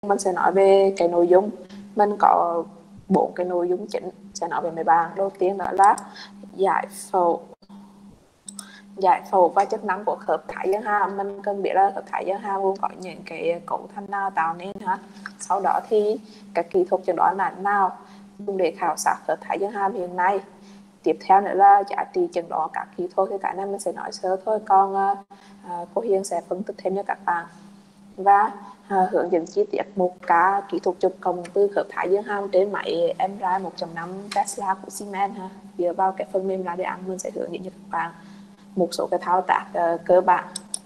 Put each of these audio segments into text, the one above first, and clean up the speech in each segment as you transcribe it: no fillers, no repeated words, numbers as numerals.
mình sẽ nói về cái nội dung. Mình có 4 cái nội dung chính sẽ nói về mấy bạn. Đầu tiên đó là giải phẫu và chức năng của khớp thái dương hàm. Mình cần biết là khớp thái dương hàm gồm có những cái cấu thành nào tạo nên ha. Sau đó thì các kỹ thuật chẩn đoán nào dùng để khảo sát khớp thái dương hàm hiện nay. Tiếp theo nữa là giá trị chẩn đoán các kỹ thuật, thì cái này mình sẽ nói sơ thôi, còn cô Hiền sẽ phân tích thêm cho các bạn. Và hướng dẫn chi tiết một ca kỹ thuật chụp cộng từ khớp thái dương hàm trên máy MRI 1.5 Tesla của Siemens ha. Dựa vào cái phần mềm Radian, mình sẽ hướng dẫn cho các bạn một số cái thao tác cơ bản.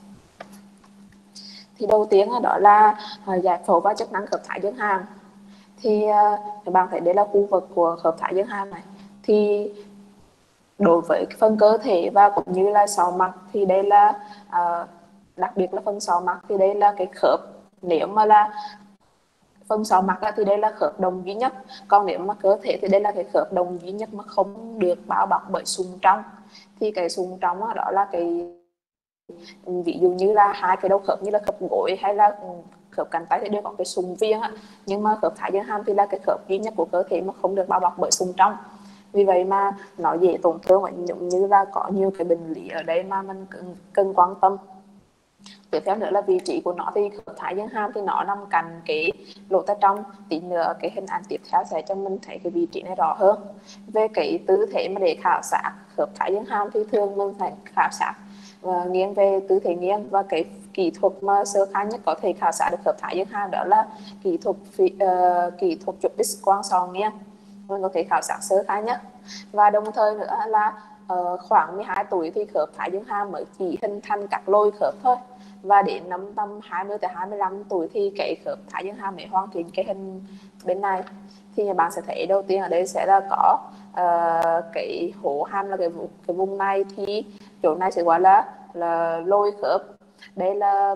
Thì đầu tiên đó là giải phẫu và chức năng khớp thái dương hàm. Thì các bạn thấy đây là khu vực của khớp thái dương hàm này. Thì đối với phần cơ thể và cũng như là sọ mặt thì đây là đặc biệt là phần sọ mặt thì đây là cái khớp. Nếu mà là phần sọ mặt thì đây là khớp đồng duy nhất, còn nếu mà cơ thể thì đây là cái khớp đồng duy nhất mà không được bao bọc bởi sụn trong. Thì cái sụn trong đó là cái, ví dụ như là hai cái đầu khớp như là khớp gối hay là khớp cánh tay thì đều có cái sụn viền á, nhưng mà khớp thái dương hàm thì là cái khớp duy nhất của cơ thể mà không được bao bọc bởi sụn trong. Vì vậy mà nó dễ tổn thương, và giống như là có nhiều cái bệnh lý ở đây mà mình cần quan tâm. Tiếp theo nữa là vị trí của nó, thì khớp thái dương hàm thì nó nằm cạnh cái lỗ tai trong. Tí nữa cái hình ảnh tiếp theo sẽ cho mình thấy cái vị trí này rõ hơn. Về cái tư thế mà để khảo sát khớp thái dương hàm thì thường mình phải khảo sát nghiêng về tư thế nghiêng, và cái kỹ thuật mà sơ khai nhất có thể khảo sát được khớp thái dương hàm đó là kỹ thuật chụp X quang sọ nghiêng. Mình có thể khảo sát sơ khai nhất. Và đồng thời nữa là khoảng 12 tuổi thì khớp thái dương hàm mới chỉ hình thành các lồi khớp thôi, và đến năm tầm 20 tới 25 tuổi thì cái khớp thái dương hàm mới hoàn thiện cái hình bên này. Thì bạn sẽ thấy đầu tiên ở đây sẽ là có cái hố hàm là cái vùng này, thì chỗ này sẽ gọi là lồi khớp. Đây là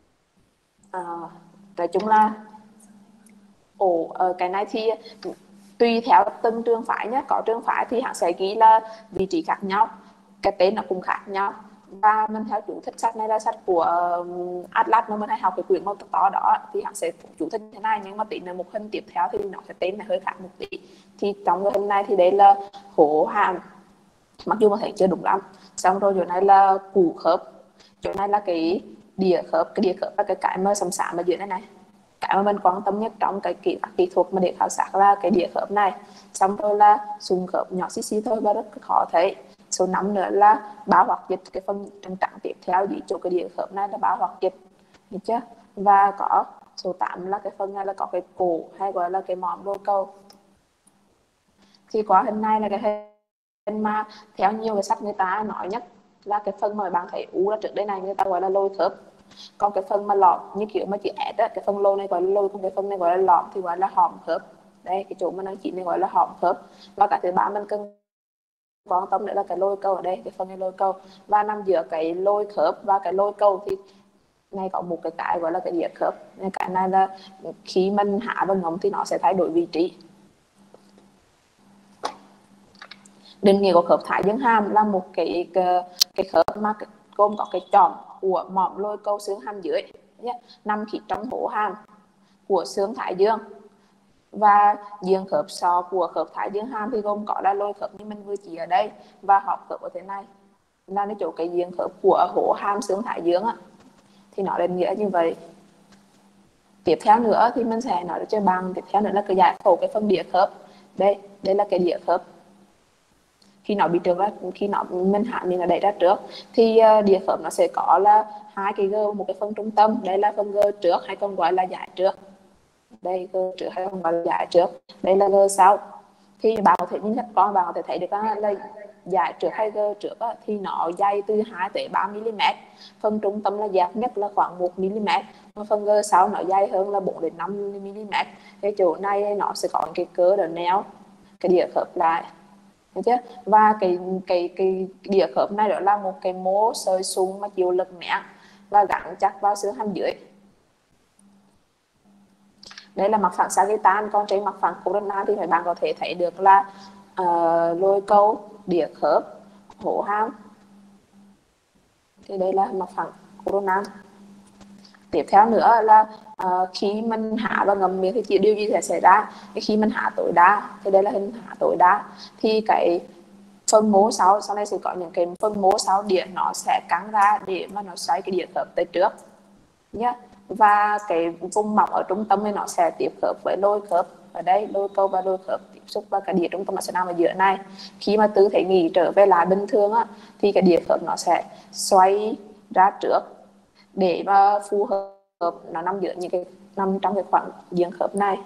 nói chung là cái này thì tùy theo từng trường phái nhé. Có trường phái thì hắn sẽ ghi là vị trí khác nhau, cái tên nó cũng khác nhau. Và mình theo chú thích sách này là sách của Atlas mà mình hay học cái quyển màu to đó, thì hắn sẽ chú thích thế này, nhưng mà tính là một hình tiếp theo thì nó sẽ tên là hơi khác một tí. Thì trong cái hình này thì đây là hố hàm, mặc dù mà thấy chưa đúng lắm. Xong rồi chỗ này là củ khớp, chỗ này là cái đĩa khớp. Cái đĩa khớp là cái mà sầm sạm ở dưới này này. Cái mà mình quan tâm nhất trong cái kỹ thuật mà để khảo sát là cái đĩa khớp này. Xong rồi là sụn khớp nhỏ xí xí thôi và rất khó thấy. Số 5 nữa là bao hoặc dịch, cái phần trắng trắng tiếp theo dưới chỗ cái đĩa khớp này là bao hoặc dịch, được chưa? Và có số 8 là cái phần này là có cái cổ hay gọi là cái mỏm lô cầu. Thì qua hình này là cái hình mà theo nhiều cái sách người ta nói nhất là cái phần mà bạn thấy u là trước đây này người ta gọi là lồi khớp. Còn cái phần mà lõm như kiểu mà chữ S á, cái phần lồi này gọi là lồi, còn cái phần này gọi là lõm thì gọi là hõm khớp. Đây, cái chỗ mà đang chỉ này gọi là hõm khớp. Và cái thứ ba mình cần quan tâm nữa là cái lồi cầu ở đây, cái phần này lồi cầu. Và nằm giữa cái lồi khớp và cái lồi cầu thì này có một cái gọi là cái đĩa khớp. Cái này là khi mình hạ và ngấm thì nó sẽ thay đổi vị trí. Định nghĩa của khớp thái dương hàm là một cái khớp mà gồm có cái chòm của mỏm lồi cầu xương hàm dưới nằm khít trong hố hàm của xương thái dương. Và diện khớp sọ của khớp thái dương hàm thì gồm có là lồi khớp như mình vừa chỉ ở đây, và họp khớp ở thế này là cái chỗ cái diện khớp của hố hàm xương thái dương á. Thì nó định nghĩa như vậy. Tiếp theo nữa thì mình sẽ nói cho bạn, tiếp theo nữa là cái giải phẫu cái phần đĩa khớp. Đây là cái đĩa khớp. Khi nó bị trượt ra, khi nó mình hạ mình là đẩy ra trước thì đĩa khớp nó sẽ có là hai cái gơ, một cái phần trung tâm, đây là phần gơ trước hay còn gọi là dải trước. Đây gơ trước hay còn gọi là dải trước, đây là gơ sau. Thì bạn có thể nhìn nhất con bạn có thể thấy được là dải trước hay gơ trước thì nó dày từ 2 tới 3 mm. Phần trung tâm là dẹp nhất là khoảng 1 mm, mà phần gơ sau nó dày hơn là 4 đến 5 mm. Cái chỗ này nó sẽ có cái cơ để neo cái đĩa khớp lại. Được chưa? Và cái đĩa khớp này đó là một cái mô sợi sung mà chịu lực nén và gắn chắc vào xương hàm dưới. Đây là mặt phẳng sagittal, còn trên mặt phẳng coronal thì các bạn có thể thấy được là lồi cầu, đĩa khớp, hố hàm. Thì đây là mặt phẳng coronal. Tiếp theo nữa là khi mình hạ và ngậm miệng thì chỉ điều gì sẽ xảy ra. Khi mình hạ tối đa thì đây là hình hạ tối đa, thì cái phần mố sau này sẽ có những cái phần mố sau đĩa nó sẽ căng ra để mà nó xoay cái đĩa khớp tới trước nhé. Và cái vùng mỏng ở trung tâm thì nó sẽ tiếp khớp với đôi khớp ở đây, đôi câu và đôi khớp tiếp xúc, và cái đĩa trung tâm nó sẽ nằm ở giữa này. Khi mà tư thế nghỉ trở về lại bình thường á, thì cái đĩa khớp nó sẽ xoay ra trước để mà phù hợp, nó nằm giữa những cái nằm trong cái khoảng diện khớp này.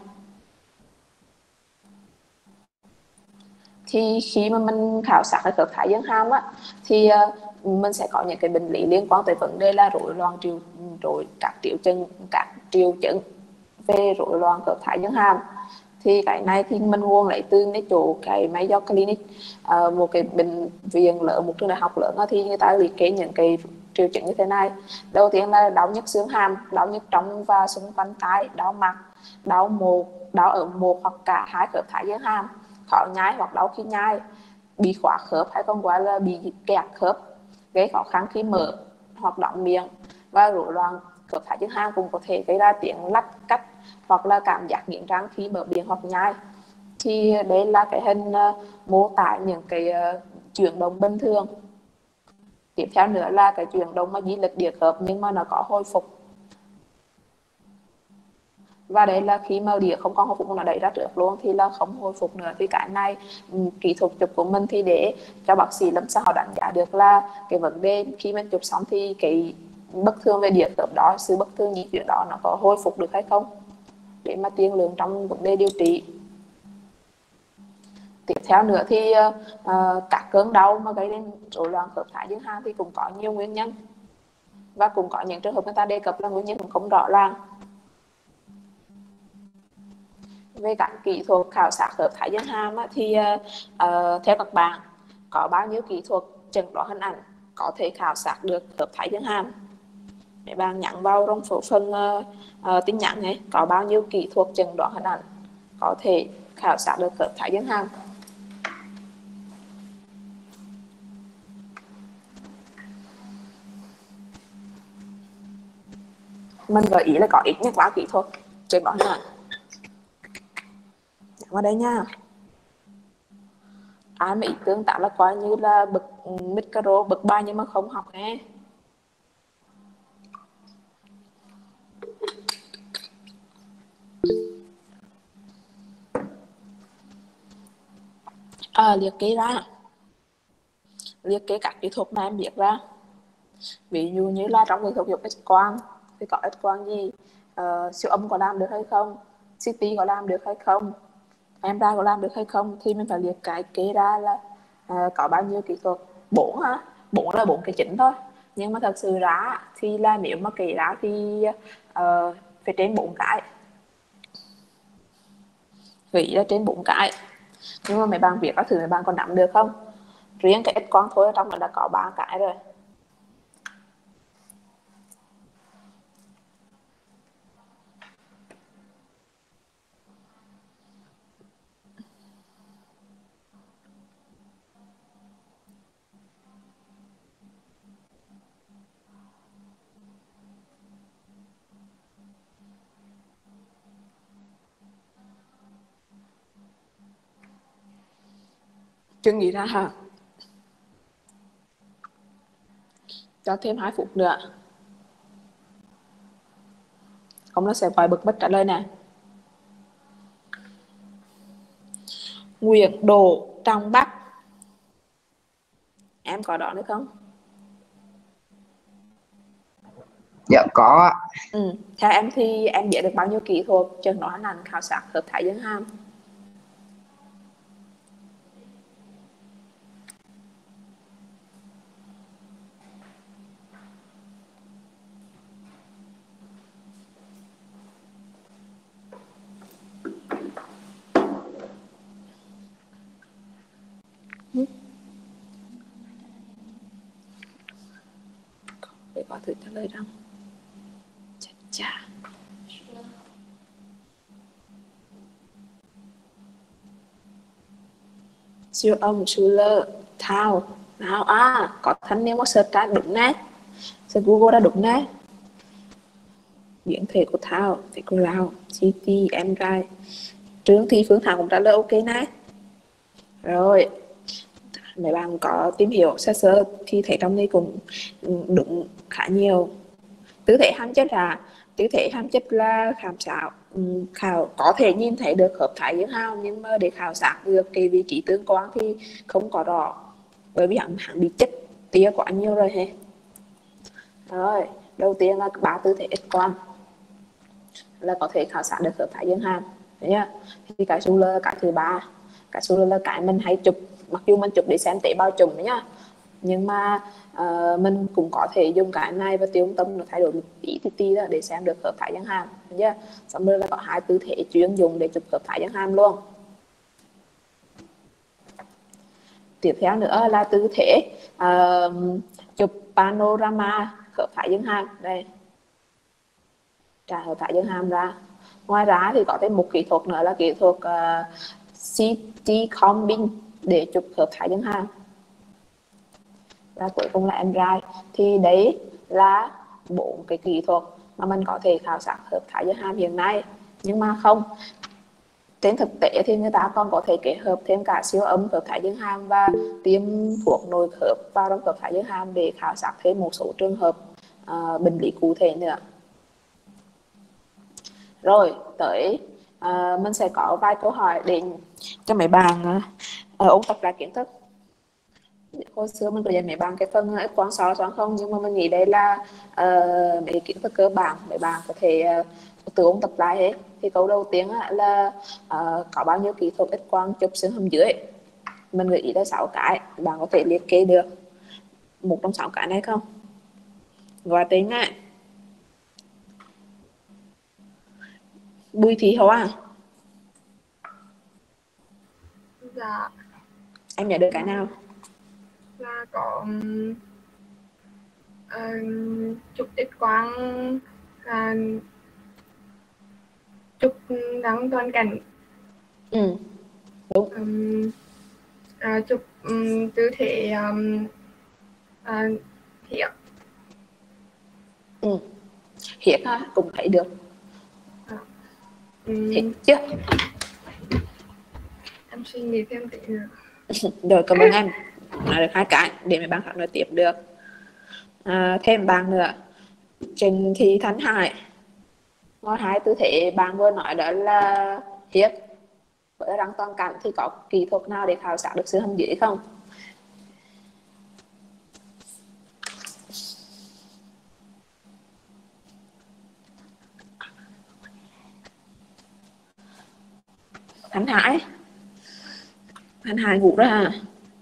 Thì khi mà mình khảo sát cái khớp thái dương hàm á, thì mình sẽ có những cái bệnh lý liên quan tới vấn đề là rối loạn các triệu chứng về rối loạn khớp thái dương hàm. Thì cái này thì mình nguồn lấy từ cái chỗ cái Mayo Clinic, một cái bệnh viện lớn, một trường đại học lớn, thì người ta liệt kê những cái triệu chứng như thế này. Đầu tiên là đau nhức xương hàm, đau nhức trong và xung quanh tai, đau mặt, đau ở một hoặc cả hai khớp thái dương hàm, khó nhai hoặc đau khi nhai, bị khóa khớp hay còn gọi là bị kẹt khớp, gây khó khăn khi mở hoặc đóng miệng. Và rối loạn khớp thái dương hàm cũng có thể gây ra tiếng lách cách hoặc là cảm giác nghiến răng khi mở miệng hoặc nhai. Thì đây là cái hình mô tả những cái chuyển động bình thường. Tiếp theo nữa là cái chuyển động mà di lệch đĩa khớp nhưng mà nó có hồi phục. Và đây là khi mà đĩa không còn hồi phục, nó đẩy ra trước luôn thì là không hồi phục nữa. Thì cái này kỹ thuật chụp của mình thì để cho bác sĩ lâm sàng họ đánh giá được là cái vấn đề khi mình chụp xong thì cái bất thường về đĩa khớp đó, sự bất thường di chuyển đó nó có hồi phục được hay không, để mà tiên lượng trong vấn đề điều trị. Tiếp theo nữa thì các cơn đau mà gây đến rối loạn khớp thái dương hàm thì cũng có nhiều nguyên nhân, và cũng có những trường hợp người ta đề cập là nguyên nhân cũng không rõ ràng. Về các kỹ thuật khảo sát khớp thái dương hàm thì theo các bạn có bao nhiêu kỹ thuật chẩn đoán hình ảnh có thể khảo sát được khớp thái dương hàm? Để bạn nhắn vào trong phần tin nhắn này, có bao nhiêu kỹ thuật chẩn đoán hình ảnh có thể khảo sát được khớp thái dương hàm? Mình gợi ý là có ít nhất 3 kỹ thuật chẩn đoán hình ảnh. Nhắn vào đây nha. Ai mà ít tương tác là coi như là bực micro, bực bài nhưng mà không học nghe. Liệt kê ra, liệt kê các kỹ thuật mà em biết ra. Ví dụ như là trong kỹ thuật chụp X-quang thì có X-quang gì, siêu âm có làm được hay không, CT có làm được hay không, MRI có làm được hay không, thì mình phải liệt cái kê ra là có bao nhiêu kỹ thuật. 4 ha, 4 là 4 cái chính thôi, nhưng mà thật sự ra thì là nếu mà kể ra thì phải trên 4 cái, nghĩ là trên 4 cái. Nhưng mà mấy bạn viết các thứ mấy bạn còn nắm được không? Riêng cái X-quang thôi ở trong đó đã có 3 cái rồi. Chưa nghĩ ra hả? Cho thêm 2 phút nữa. Không nó sẽ gọi bực bất trả lời nè. Nguyệt Đổ trong Bắc. Em có đó nữa không? Dạ có. Theo em thì em biết được bao nhiêu kỹ thuật chẩn đoán hình ảnh khảo sát khớp thái dương hàm? Để có thử trả lời rằng chà. Siêu âm Schuller thao nào có thanh niên có search ra đúng nè, search Google ra đúng nè. biến thể của Thảo, thể của Lào, GT, em trai. Trương Thị Phương Thảo cũng trả lời ok này. Rồi, mấy bạn có tìm hiểu sơ sơ thì thấy trong đây cũng đúng khá nhiều. Tư thế hàm chất là có thể nhìn thấy được khớp thái dương hào, nhưng mà để khảo sát được cái vị trí tương quan thì không có rõ, bởi vì hắn bị chất tia quá nhiều rồi he. Rồi, đầu tiên là ba tư thế X quang là có thể khảo sát được khớp thái dương hàm, thấy chưa? Thì cái số là cái thứ ba, cái số là cái mình hay chụp, mặc dù mình chụp để xem tế bào chùm đấy nhá, nhưng mà mình cũng có thể dùng cái này và tiêu tâm nó thay đổi một tí đó để xem được khớp thái dương hàm, thấy chưa? Xong rồi là có hai tư thế chuyên dùng để chụp khớp thái dương hàm luôn. Tiếp theo nữa là tư thế chụp panorama khớp thái dương hàm. Đây, trả khớp thái dương hàm ra. Ngoài ra thì có thêm một kỹ thuật nữa là kỹ thuật CT combing để chụp khớp thái dương hàm. Và cuối cùng là MRI. Thì đấy là 4 cái kỹ thuật mà mình có thể khảo sát khớp thái dương hàm hiện nay. Nhưng mà không, trên thực tế thì người ta còn có thể kết hợp thêm cả siêu âm khớp thái dương hàm và tiêm thuốc nội khớp vào trong khớp thái dương hàm để khảo sát thêm một số trường hợp bệnh lý cụ thể nữa. Rồi tới mình sẽ có vài câu hỏi để cho mấy bạn ôn tập lại kiến thức. Hồi xưa mình có dạy mấy bạn cái phần X quang so sánh không, nhưng mà mình nghĩ đây là mấy kiến thức cơ bản mấy bạn có thể tự ôn tập lại hết. Thì câu đầu tiên là có bao nhiêu kỹ thuật X quang chụp xương hàm dưới. Mình gợi ý là 6 cái, bạn có thể liệt kê được một trong 6 cái này không? Gọi tên này. Bùi Thị Hoa. Dạ. Em nhớ được cái nào? Là có chụp X quang, chụp đăng toàn cảnh. Đúng. Chụp tư thế hiệp. Hiệp ha, cũng thấy được. Hiệp chứ. Em suy nghĩ thêm tí nữa. Rồi, cảm ơn em. Nói được 2 cái để mấy bạn khác nói tiếp được. Thêm bạn nữa, Trần Thị Thánh Hải. Ngoài 2 tư thế bạn vừa nói đó là hiệp với răng toàn cảnh thì có kỹ thuật nào để khảo sát được xương hàm dưới không? Thánh Hải ngủ rồi à?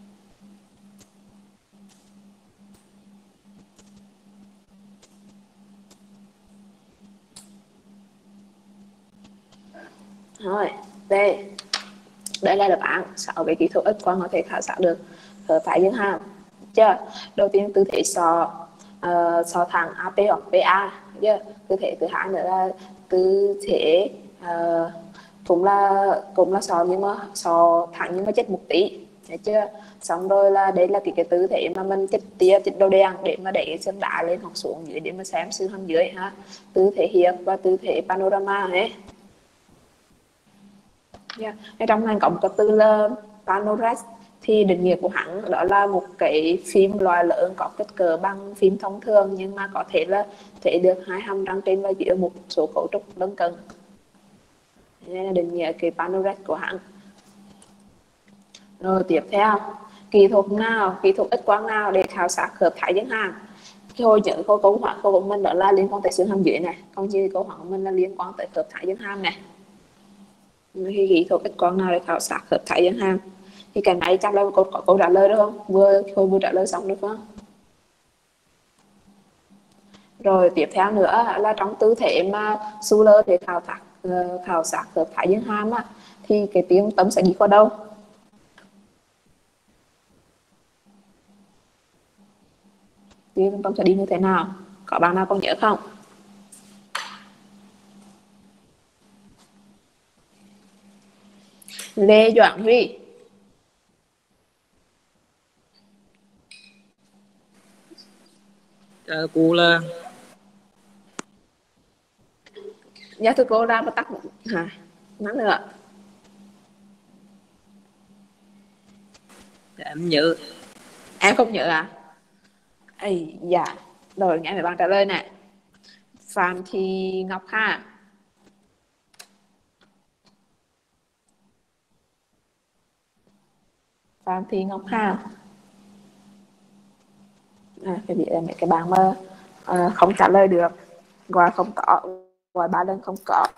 Rồi, đây là đáp án 6 cái kỹ thuật X quang có thể khảo sát được khớp thái dương hàm. Chưa? Đầu tiên tư thế sọ thẳng AP hoặc PA. Chưa? Tư thế thứ hai nữa là tư thế cũng là sọ nhưng mà sọ thẳng nhưng mà chết một tí. Thấy chưa? Xong rồi là đây là cái tư thế mà mình chích đầu đèn để mà đẩy xương đá lên hoặc xuống dưới để mà xem xương hàm dưới ha. Tư thế hiệp và tư thế panorama ấy. Yeah. Trong này có một cái từ là Panorex, thì định nghĩa của hắn đó là một cái phim loại lớn có kích cỡ bằng phim thông thường nhưng mà có thể là thấy được 2 hàm răng trên và dưới một số cấu trúc lân cận. Đây là định nghĩa cái Panorex của hắn. Rồi tiếp theo, kỹ thuật X quang nào để khảo sát khớp thái dương hàm? Cái hồi nhớ câu hỏi của mình đó là liên quan tới xương hàm dưới này, còn như câu hỏi của mình là liên quan tới khớp thái dương hàm này. Thì kỹ thuật X quang nào để khảo sát khớp thái dương hàm? Thì cái này chắc là có câu trả lời được không? Vừa trả lời xong được không? Rồi tiếp theo nữa là trong tư thế mà Suller để khảo sát khớp thái dương hàm thì cái tiếng tâm sẽ đi qua đâu? Tiếng tâm sẽ đi như thế nào? Có bạn nào còn nhớ không? Lê Doãn Huy. Cô là Dạ thưa cô ra mà tắt hả? Nói nữa. Dạ, em nhớ. Em không nhớ à? Ây dạ. Rồi nghe mấy bạn trả lời nè. Phạm Thị Ngọc Hà. Phạm Thị Ngọc Hà. Cái gì là mấy cái bạn mà không trả lời được, gọi không có, gọi 3 lần không có.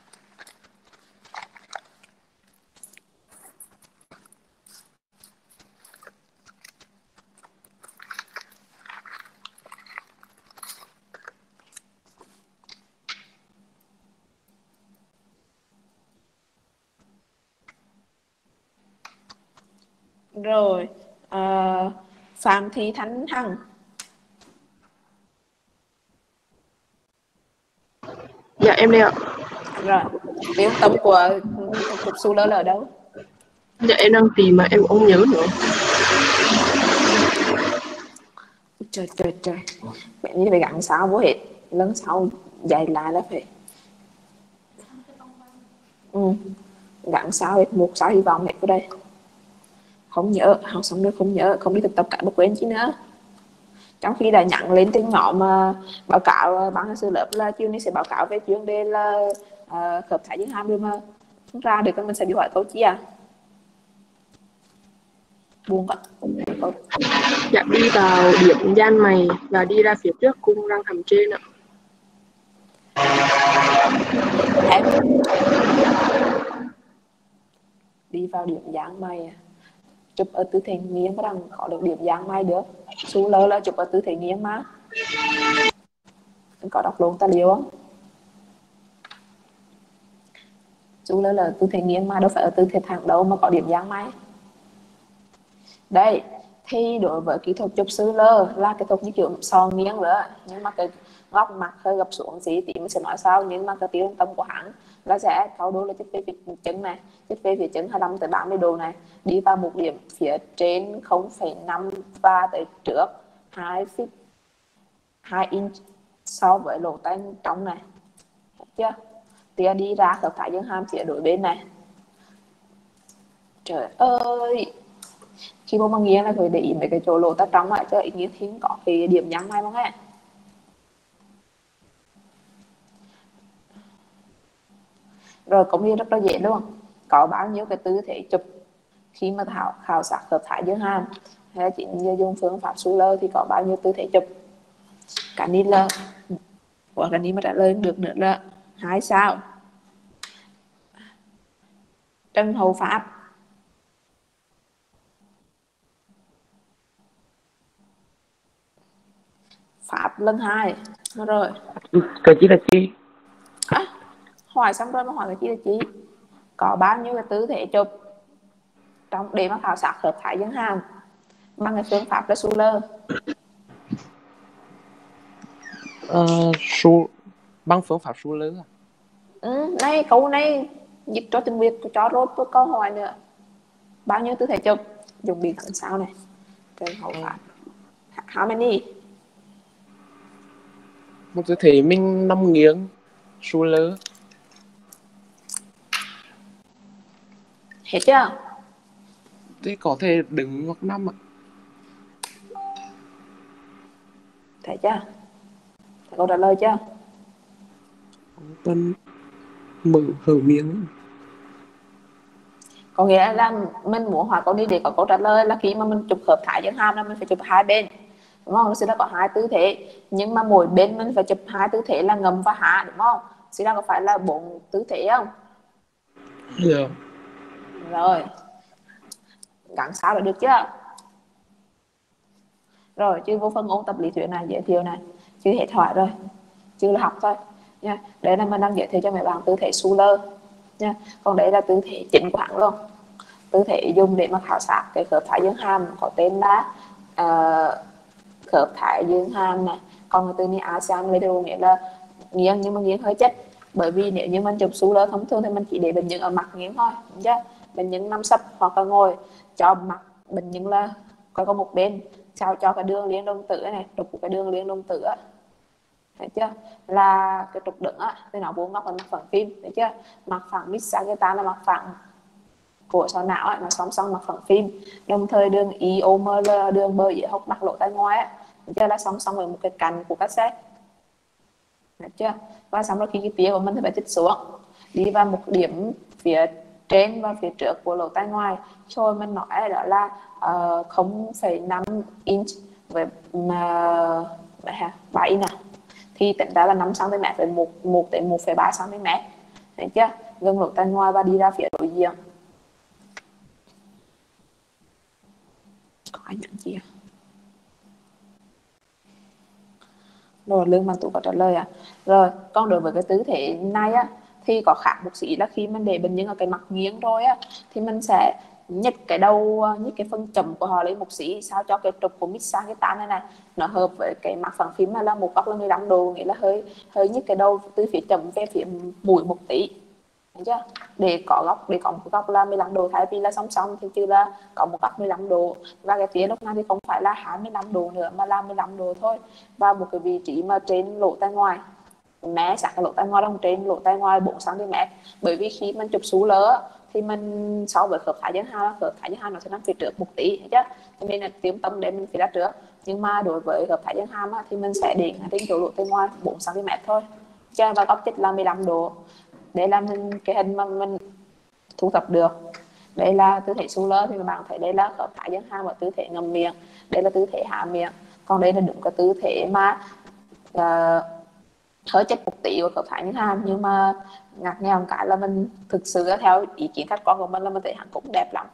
Rồi Phạm Thị Thanh Hằng. Dạ em đây ạ. Rồi điểm tâm của cục su lơ là ở đâu? Dạ em đang tìm mà em cũng không nhớ nữa. Trời trời trời, mẹ như phải gặn sao vô hết, lần sau dạy lại là phải gặn sao hết, một sao hy vọng hết vào đây. Không nhớ, học xong được không nhớ, không đi thực tập cả mà quên chứ nữa. Trong khi đã nhắn lên trên nhóm báo cáo ban sư lớp là chiều nay sẽ báo cáo về chuyên đề là khớp thái dương hàm rồi mà không ra được, mình sẽ bị hỏi câu chi à? Buồn quá. Dạ đi vào điểm gian mày và đi ra phía trước cung răng hàm trên ạ. Em đi vào điểm dáng mày, chụp ở tư thế nghiêng rằng có được điểm dáng mày được. Su lơ là chụp ở tư thế nghiêng mà. Anh có đọc luôn tài liệu không? Su lơ là tư thế nghiêng mà, đâu phải ở tư thế thẳng đâu mà có điểm dáng mày. Đây, thì đối với kỹ thuật chụp su lơ là kỹ thuật như kiểu sò nghiêng nữa, nhưng mà cái góc mặt hơi gập xuống gì thì mình sẽ nói sao, nhưng mà cái tiêu tâm của hắn là sẽ cao độ là chích về phía chân này, chích về phía chân 25 tới 30 độ này, đi vào một điểm phía trên 0,5 và tới trước 2 inch so với lỗ tai trong này, được chưa? Tia đi ra khớp thái dương hàm phía đối bên này. Trời ơi, khi mà nghiêng là phải để ý mấy cái chỗ lỗ tai trong lại, chứ ý nghiêng thì có cái điểm nhăn này không nghe. Rồi công việc rất là dễ luôn, có bao nhiêu cái tư thế chụp khi mà khảo sát khớp thái dương hàm hay là chỉ dùng phương pháp su lơ thì có bao nhiêu tư thế chụp. Cả ni là của cái ni mà trả lời được nữa là 2 sao. Trần Hậu Pháp. Pháp lần 2. Rồi. Cái chi là chi? Hỏi xong rồi mà hỏi cái chi là chi? Có bao nhiêu cái tư thế chụp trong để mà khảo sát khớp thái dương hàm bằng cái phương pháp là su lơ? Bằng phương pháp su lơ. Này câu này dịch cho tiếng Việt, cho rồi câu hỏi nữa. Bao nhiêu tư thế chụp? Dùng biển làm sao này? Trần Hậu Pháp. How many? Một tư thế mình nằm nghiêng su lơ. Hết chưa? Thì có thể đứng hoặc nằm ạ. Thấy chưa? Thấy câu trả lời chưa? Tuần mở hở miệng. Có nghĩa là mình muốn hỏi câu đi để có câu trả lời là khi mà mình chụp khớp thái dương hàm là mình phải chụp hai bên, đúng không? Nó sẽ có hai tư thế, nhưng mà mỗi bên mình phải chụp hai tư thế là ngầm và hạ, đúng không? Sẽ có phải là 4 tư thế không? Dạ. Rồi, gắng sao là được chưa? Rồi, chứ vô phần ôn tập lý thuyết này, giới thiệu này, chứ hết hỏi rồi, chứ là học thôi nha. Đây là mình đang giới thiệu cho mấy bạn tư thế su lơ nha. Còn đây là tư thế chính của hắn luôn, tư thế dùng để mà khảo sát cái khớp thái dương hàm có tên là khớp thái dương hàm này. Còn cái từ này ASEAN video nghĩa là nghiêng, nhưng mà nghiêng hơi chết, bởi vì nếu như mình chụp su lơ thông thường thì mình chỉ để bệnh nhân ở mặt nghiêng thôi, đúng chưa? Bệnh nhân nằm sấp hoặc là ngồi, cho mặt bệnh nhân là có một bên, sao cho cái đường liên đồng tử này, đục cái đường liên đồng tử thấy chưa, là cái trục đứng á thì nó vuông góc với mặt phẳng phim, thấy chưa, mặt phẳng mid sagittal là mặt phẳng của sọ não ấy, nó song song mặt phẳng phim, đồng thời đường IOML đường bờ dưới hốc mắt lỗ tai ngoài ấy, thấy chưa, là song song với một cái cạnh của cassette, thấy chưa. Và xong rồi khi cái tía của mình thì phải chích xuống đi vào một điểm phía trên và phía trước của lỗ tai ngoài, rồi mình nói đó là 0,5 inch với 3 inch thì tính ra là 5 cm với 1 đến 1,3 cm, thấy chưa, gần lỗ tai ngoài và đi ra phía đối diện. Có ai nhận gì à? Rồi Lương Văn Tú có trả lời à. Rồi còn đối với cái tư thế này á thì có khác một xí là khi mình để bệnh nhân ở cái mặt nghiêng rồi á thì mình sẽ nhích cái đầu, nhích cái phần chậm của họ lên một xí sao cho cái trục của mid sagittal này nó hợp với cái mặt phẳng phím là một góc là 15 độ, nghĩa là hơi nhích cái đầu từ phía chậm về phía mũi một tí, thấy chưa, để có một góc là 15 độ thay vì là song song thì chứ là có một góc 15 độ, và cái tía lúc này thì không phải là 25 độ nữa mà là 15 độ thôi, và một cái vị trí mà trên lỗ tai ngoài, mé sát cái lỗ tai ngoài đồng trên lỗ tai ngoài 4 cm, bởi vì khi mình chụp xú lỡ thì mình so với khớp thái dương hàm nó sẽ nằm phía trước một tí, thấy chưa, cho nên là tiêm tâm để mình phía ra trước, nhưng mà đối với khớp thái dương hàm thì mình sẽ để trên chỗ lỗ tai ngoài 4 cm thôi, chơi và góc chích là 15 độ. Đây là cái hình mà mình thu thập được. Đây là tư thế xu lơ thì các bạn thấy đây là khớp thái dương hàm và tư thế ngậm miệng, đây là tư thế hạ miệng, còn đây là đúng cái tư thế mà hơi chết một tí của khớp thái dương hàm, nhưng mà ngặt nghèo một cái là mình thực sự theo ý kiến khách quan của mình là mình thấy hắn cũng đẹp lắm,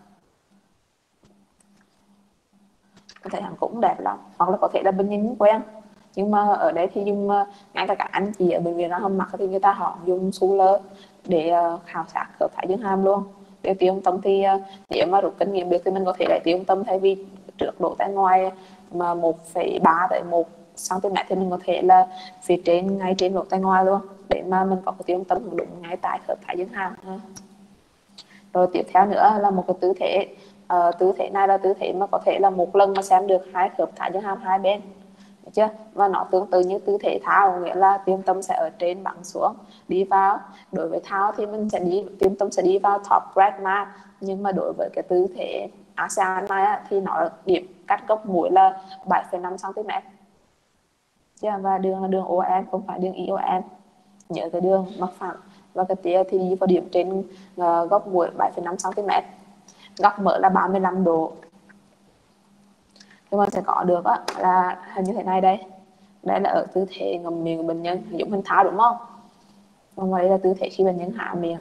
mình thấy hắn cũng đẹp lắm, hoặc là có thể là bệnh nhân quen, nhưng mà ở đây thì dùng ngay cả các anh chị ở bệnh viện Hồng Mặt thì người ta họ dùng xu lơ để khảo sát khớp thái dương hàm luôn. Để tiêu tâm thì nếu mà rút kinh nghiệm được thì mình có thể lại tiêu tâm thay vì trước lỗ tai ngoài mà 1,3 tới 1 cm thì mình có thể là phía trên, ngay trên lỗ tai ngoài luôn, để mà mình có cái tiêu tâm đúng ngay tại khớp thái dương hàm. Rồi tiếp theo nữa là một cái tư thế, tư thế này là tư thế mà có thể là một lần mà xem được hai khớp thái dương hàm hai bên, được chưa, và nó tương tự như tư thế tháo, nghĩa là tiêm tâm sẽ ở trên bắn xuống đi vào. Đối với tháo thì mình sẽ tiêm tâm sẽ đi vào top bradma, nhưng mà đối với cái tư thế ASEAN này thì nó điểm cắt gốc mũi là 7,5 cm, và đường là đường OM không phải đường IOM, nhớ cái đường mặt phẳng, và cái tia thì đi vào điểm trên góc mũi 7,5 cm, góc mở là 35 độ. thì mình sẽ có được là hình như thế này đây, đây là ở tư thế ngậm miệng của bệnh nhân giống hình tháo đúng không, còn đây là tư thế khi bệnh nhân hạ miệng.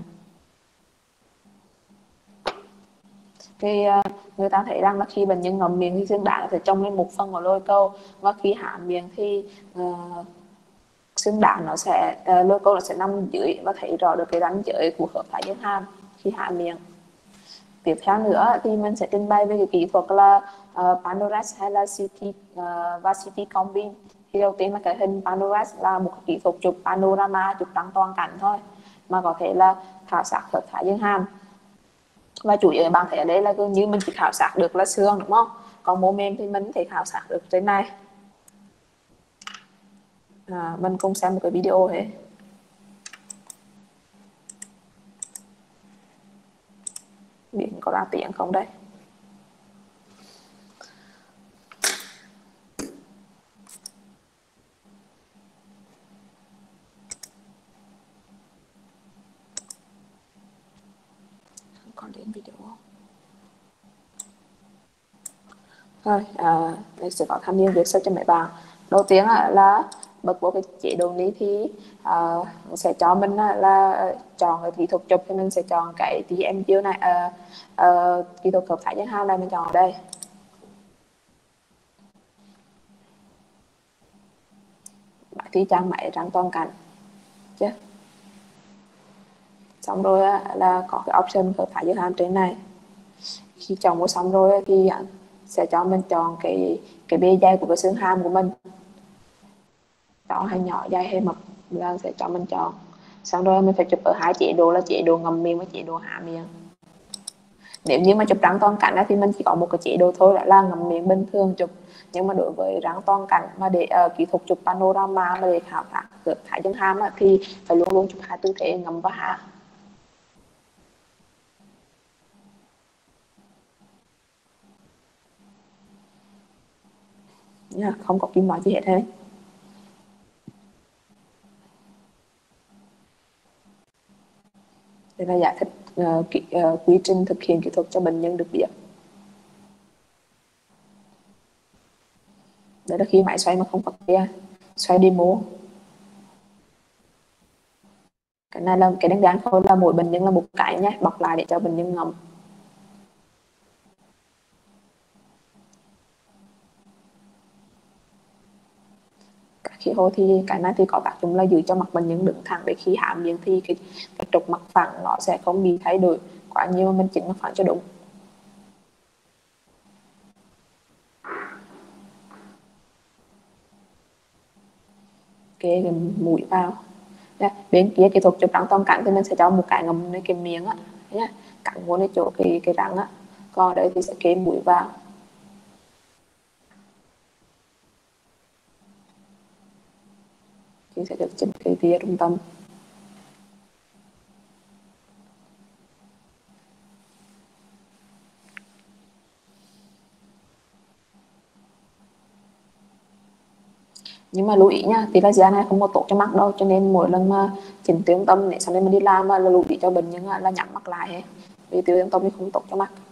Thì người ta thấy rằng là khi bệnh nhân ngậm miệng thì xương đản sẽ trông lên một phần của lôi câu, và khi hạ miệng thì xương đản nó sẽ lôi câu nó sẽ nằm dưới và thấy rõ được cái ranh giới của khớp thái dương hàm khi hạ miệng. Tiếp theo nữa thì mình sẽ trình bày về cái kỹ thuật là Panorex hay là CT và CT Combine. Thì đầu tiên là cái hình Panorex là một cái kỹ thuật chụp panorama, chụp trắng toàn cảnh thôi, mà có thể là khảo sát khớp thái dương hàm. Và chủ yếu bạn thấy ở đây là gần như mình chỉ khảo sát được là xương đúng không? Còn mô mềm thì mình có thể khảo sát được trên này. Mình cùng xem một cái video thế. Biển có ra tiếng không đây? Còn đến video không? Thôi, mình sẽ có tham gia việc search cho mấy bạn. Đầu tiên là bật vô cái chế độ ní thì sẽ cho mình là chọn cái kỹ thuật chụp, thì mình sẽ chọn cái TMQ này, kỹ thuật khớp thái dương hàm này mình chọn ở đây. Thì trang máy trang toàn cảnh chứ. Xong rồi là có cái option khớp thái dương hàm trên này. Khi chọn một xong rồi thì sẽ cho mình chọn cái bề dày của cái xương hàm của mình, chọn hay nhỏ, dày hay mập là sẽ cho mình chọn. Xong rồi mình phải chụp ở hai chế độ là chế độ ngậm miệng và chế độ hạ miệng. Nếu như mà chụp răng toàn cảnh thì mình chỉ có một cái chế độ thôi, đó là ngậm miệng bình thường chụp. Nhưng mà đối với răng toàn cảnh mà để kỹ thuật chụp panorama mà để khảo sát khớp thái dương hàm thì phải luôn luôn chụp hai tư thế ngậm và hạ. Không có kim nói gì hết hết. Đây là giải thích quy trình thực hiện kỹ thuật cho bệnh nhân được biết. Đây là khi máy xoay mà không có kia, xoay demo. Cái này là cái đánh đan thôi, là mỗi bệnh nhân là một cái nhé, bọc lại để cho bệnh nhân ngậm. Khi hô thì cái này thì có tác dụng là giữ cho mặt bệnh nhân đứng thẳng, để khi hạ miệng thì cái trục mặt phẳng nó sẽ không bị thay đổi quá nhiều, mà mình chỉnh mặt phẳng cho đúng. Cái mũi vào. Bên kia kỹ thuật chụp răng toàn cảnh thì mình sẽ cho một cái ngậm lên cái miệng á, cắn vô lên chỗ cái răng á, còn đấy thì sẽ kê mũi vào. Thì sẽ được chỉnh cái tia trung tâm. Nhưng mà lưu ý nha, thì laser này không có tốt cho mắt đâu, cho nên mỗi lần mà chỉnh tiêu tâm để sau này mình đi làm mà lưu ý cho bệnh nhân là nhắm mắt lại ấy. Vì tiêu tâm thì không tốt cho mắt.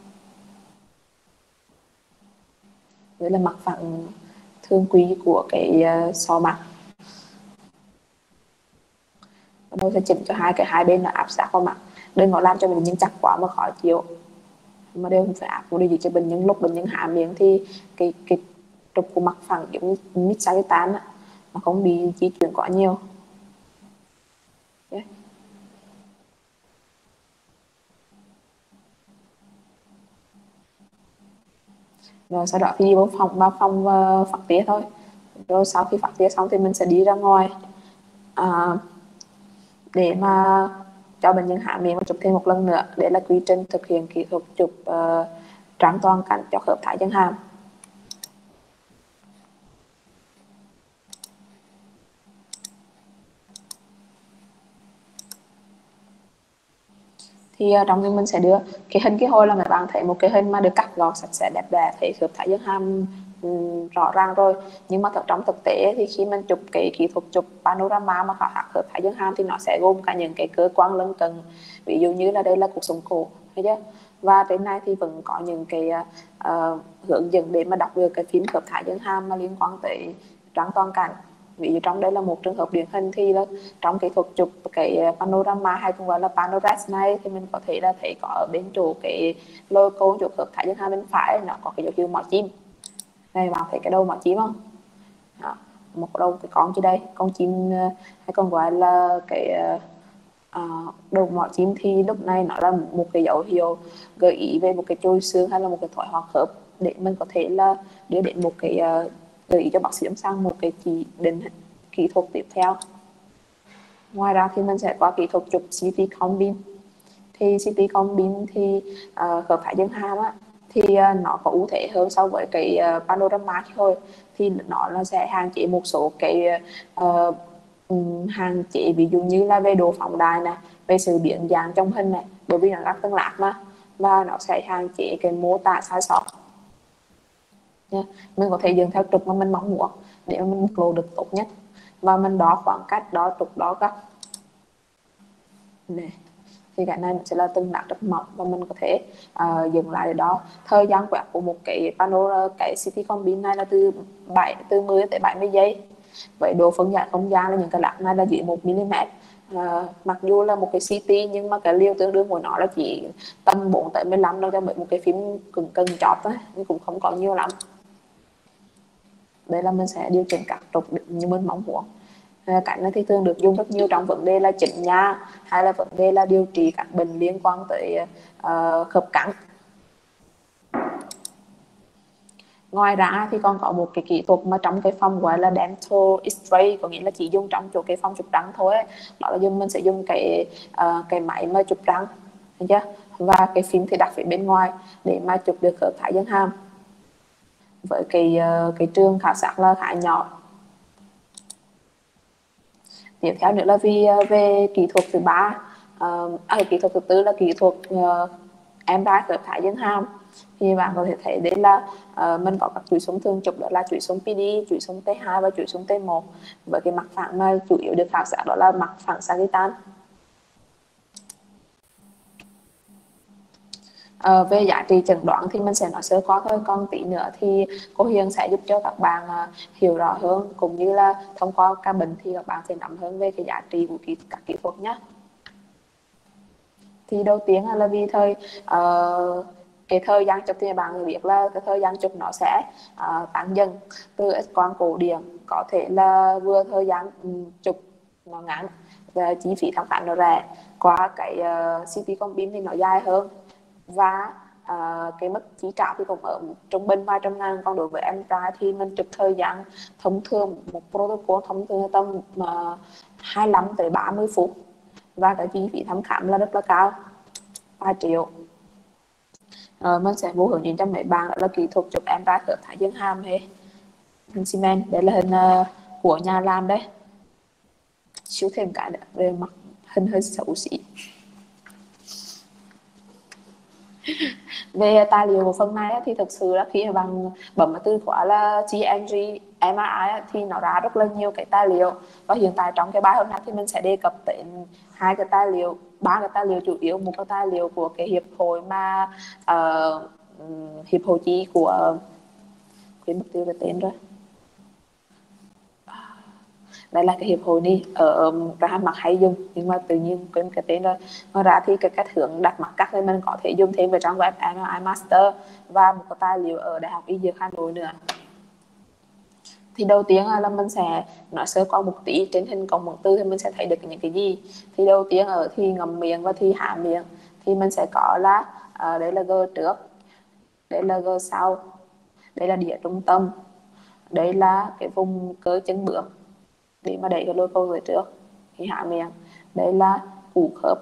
Đây là mặt phẳng thường quy của cái sọ mặt. Bắt đầu sẽ chỉnh cho hai bên là áp sát vào mặt, đừng có làm cho bệnh nhân chặt quá mà khó chịu, mà đều không phải áp vô để giữ cho bệnh nhân lúc bệnh nhân hạ miệng thì cái trục của mặt phẳng giống như mít sagittal á, nó không bị di chuyển quá nhiều. Rồi sau đó thì đi vào phòng phát tia thôi. Rồi sau khi phát tia xong thì mình sẽ đi ra ngoài để mà cho bệnh nhân hạ miệng và chụp thêm một lần nữa. Để là quy trình thực hiện kỹ thuật chụp răng toàn cảnh cho khớp thái dương hàm. Thì trong cái mình sẽ đưa cái hình cái hồi là các bạn thấy một cái hình mà được cắt gọt sạch sẽ đẹp đẽ, thấy khớp thái dương hàm rõ ràng rồi. Nhưng mà trong thực tế thì khi mình chụp cái kỹ thuật chụp panorama mà khảo sát khớp thái dương hàm thì nó sẽ gồm cả những cái cơ quan lân cận, ví dụ như là đây là cột sống cổ, thấy chưa? Và trên này thì vẫn có những cái hướng dẫn để mà đọc được cái phím khớp thái dương hàm mà liên quan tới răng toàn cảnh. Ví dụ trong đây là một trường hợp điển hình thì là trong kỹ thuật chụp cái panorama hay cũng gọi là panorex này thì mình có thể là thấy có ở bên chỗ cái logo chỗ khớp thái dương hàm bên phải nó có cái dấu hiệu mỏ chim. Đây bạn thấy cái đầu mỏ chim không? Đó, một đầu cái con trên đây, con chim hay còn gọi là cái đầu mỏ chim thì lúc này nó là một cái dấu hiệu gợi ý về một cái chồi xương hay là một cái thoái hóa khớp, để mình có thể là đưa đến một cái gợi ý cho bác sĩ sang một cái chỉ định kỹ thuật tiếp theo. Ngoài ra thì mình sẽ qua kỹ thuật chụp CT combine. Thì CT combine thì khớp thái dương hàm thì nó có ưu thế hơn so với cái panorama thôi, thì nó là sẽ hạn chế một số cái hạn chế, ví dụ như là về độ phóng đại này, về sự biến dạng trong hình này, bởi vì nó rất tân lạc mà, và nó sẽ hạn chế cái mô tả sai sót. Mình có thể dừng theo trục mà mình mong muốn để mình mục lộ được tốt nhất, và mình đo khoảng cách, đo trục, đo góc này. Thì cái này sẽ là từng đạc rất mỏng và mình có thể dừng lại để đo. Thời gian quét của một cái panel, cái CT combine này là từ 10 tới 70 giây. Vậy độ phân giải không gian là những cái lát này là dưới 1 mm. Mặc dù là một cái CT nhưng mà cái liều tương đương của nó là chỉ tầm 4 tới 15 đâu, cho bởi một cái phím cần chót thôi, nhưng cũng không có nhiều lắm. Đây là mình sẽ điều chỉnh các trục như mình mong muốn. Cái này thì thường được dùng rất nhiều trong vấn đề là chỉnh nha, hay là vấn đề là điều trị các bệnh liên quan tới khớp cắn. Ngoài ra thì còn có một cái kỹ thuật mà trong cái phòng gọi là dental X-ray, có nghĩa là chỉ dùng trong chỗ cái phòng chụp răng thôi ấy. Đó là mình sẽ dùng cái máy mà chụp răng, được chưa? Và cái phím thì đặt phía bên ngoài để mà chụp được khớp thái dương hàm với cái trường khảo sát là khá nhỏ. Tiếp theo nữa là về kỹ thuật thứ ba, kỹ thuật thứ tư là kỹ thuật MRI khớp thái dương hàm. Thì bạn có thể thấy đây là mình có các chuỗi xung thường chụp, đó là chuỗi xung PD, chuỗi xung T2 và chuỗi xung T1, với cái mặt phẳng mà chủ yếu được khảo sát đó là mặt phẳng sagittal. Về giá trị chẩn đoán thì mình sẽ nói sơ qua thôi, còn tí nữa thì cô Hiền sẽ giúp cho các bạn hiểu rõ hơn, cũng như là thông qua ca bệnh thì các bạn sẽ nắm hơn về cái giá trị của các kỹ thuật nhé. Thì đầu tiên là vì cái thời gian chụp thì bạn biết là cái thời gian chụp nó sẽ tăng dần từ X-quang cổ điển, có thể là vừa thời gian chụp nó ngắn và chi phí thăm khám nó rẻ, qua cái CT con beam thì nó dài hơn, và cái mức chi trả thì cũng ở trung bình vài trăm ngàn. Còn đối với em trai thì mình chụp thời gian thông thường, một protocol thông thường tầm 25 tới 30 phút, và cái chi phí thăm khám là rất là cao, 3 triệu. Mình sẽ vô hướng dẫn cho mấy bạn đó là kỹ thuật chụp MRI khớp thái dương hàm hay hình cement. Đây là hình của nhà làm đấy, siêu thêm cái nữa về mặt hình hơi xấu xí. Về tài liệu của phần này thì thực sự là khi mà bạn bấm vào từ khóa là GMG MRI thì nó ra rất là nhiều cái tài liệu, và hiện tại trong cái bài hôm nay thì mình sẽ đề cập đến 2 cái tài liệu, 3 cái tài liệu chủ yếu. Một cái tài liệu của cái hiệp hội mà hiệp hội chi của quên mất tiêu cái tên rồi, đây là cái hiệp hội đi ở ra mặt hay dùng nhưng mà tự nhiên quên cái tên rồi. Ngoài ra thì cái cách hướng đặt mặt cắt thì mình có thể dùng thêm về trang web MRI Master và một cái tài liệu ở Đại học Y Dược Hà Nội nữa. Thì đầu tiên là mình sẽ nói sơ qua một tí. Trên hình cộng bằng tư thì mình sẽ thấy được những cái gì. Thì đầu tiên ở thì ngậm miệng và thì hạ miệng thì mình sẽ có là đây là G trước, đây là G sau, đây là đĩa trung tâm, đây là cái vùng cơ chân bướm để mà đẩy cái lôi câu về trước khi hạ miệng, đây là ủ khớp,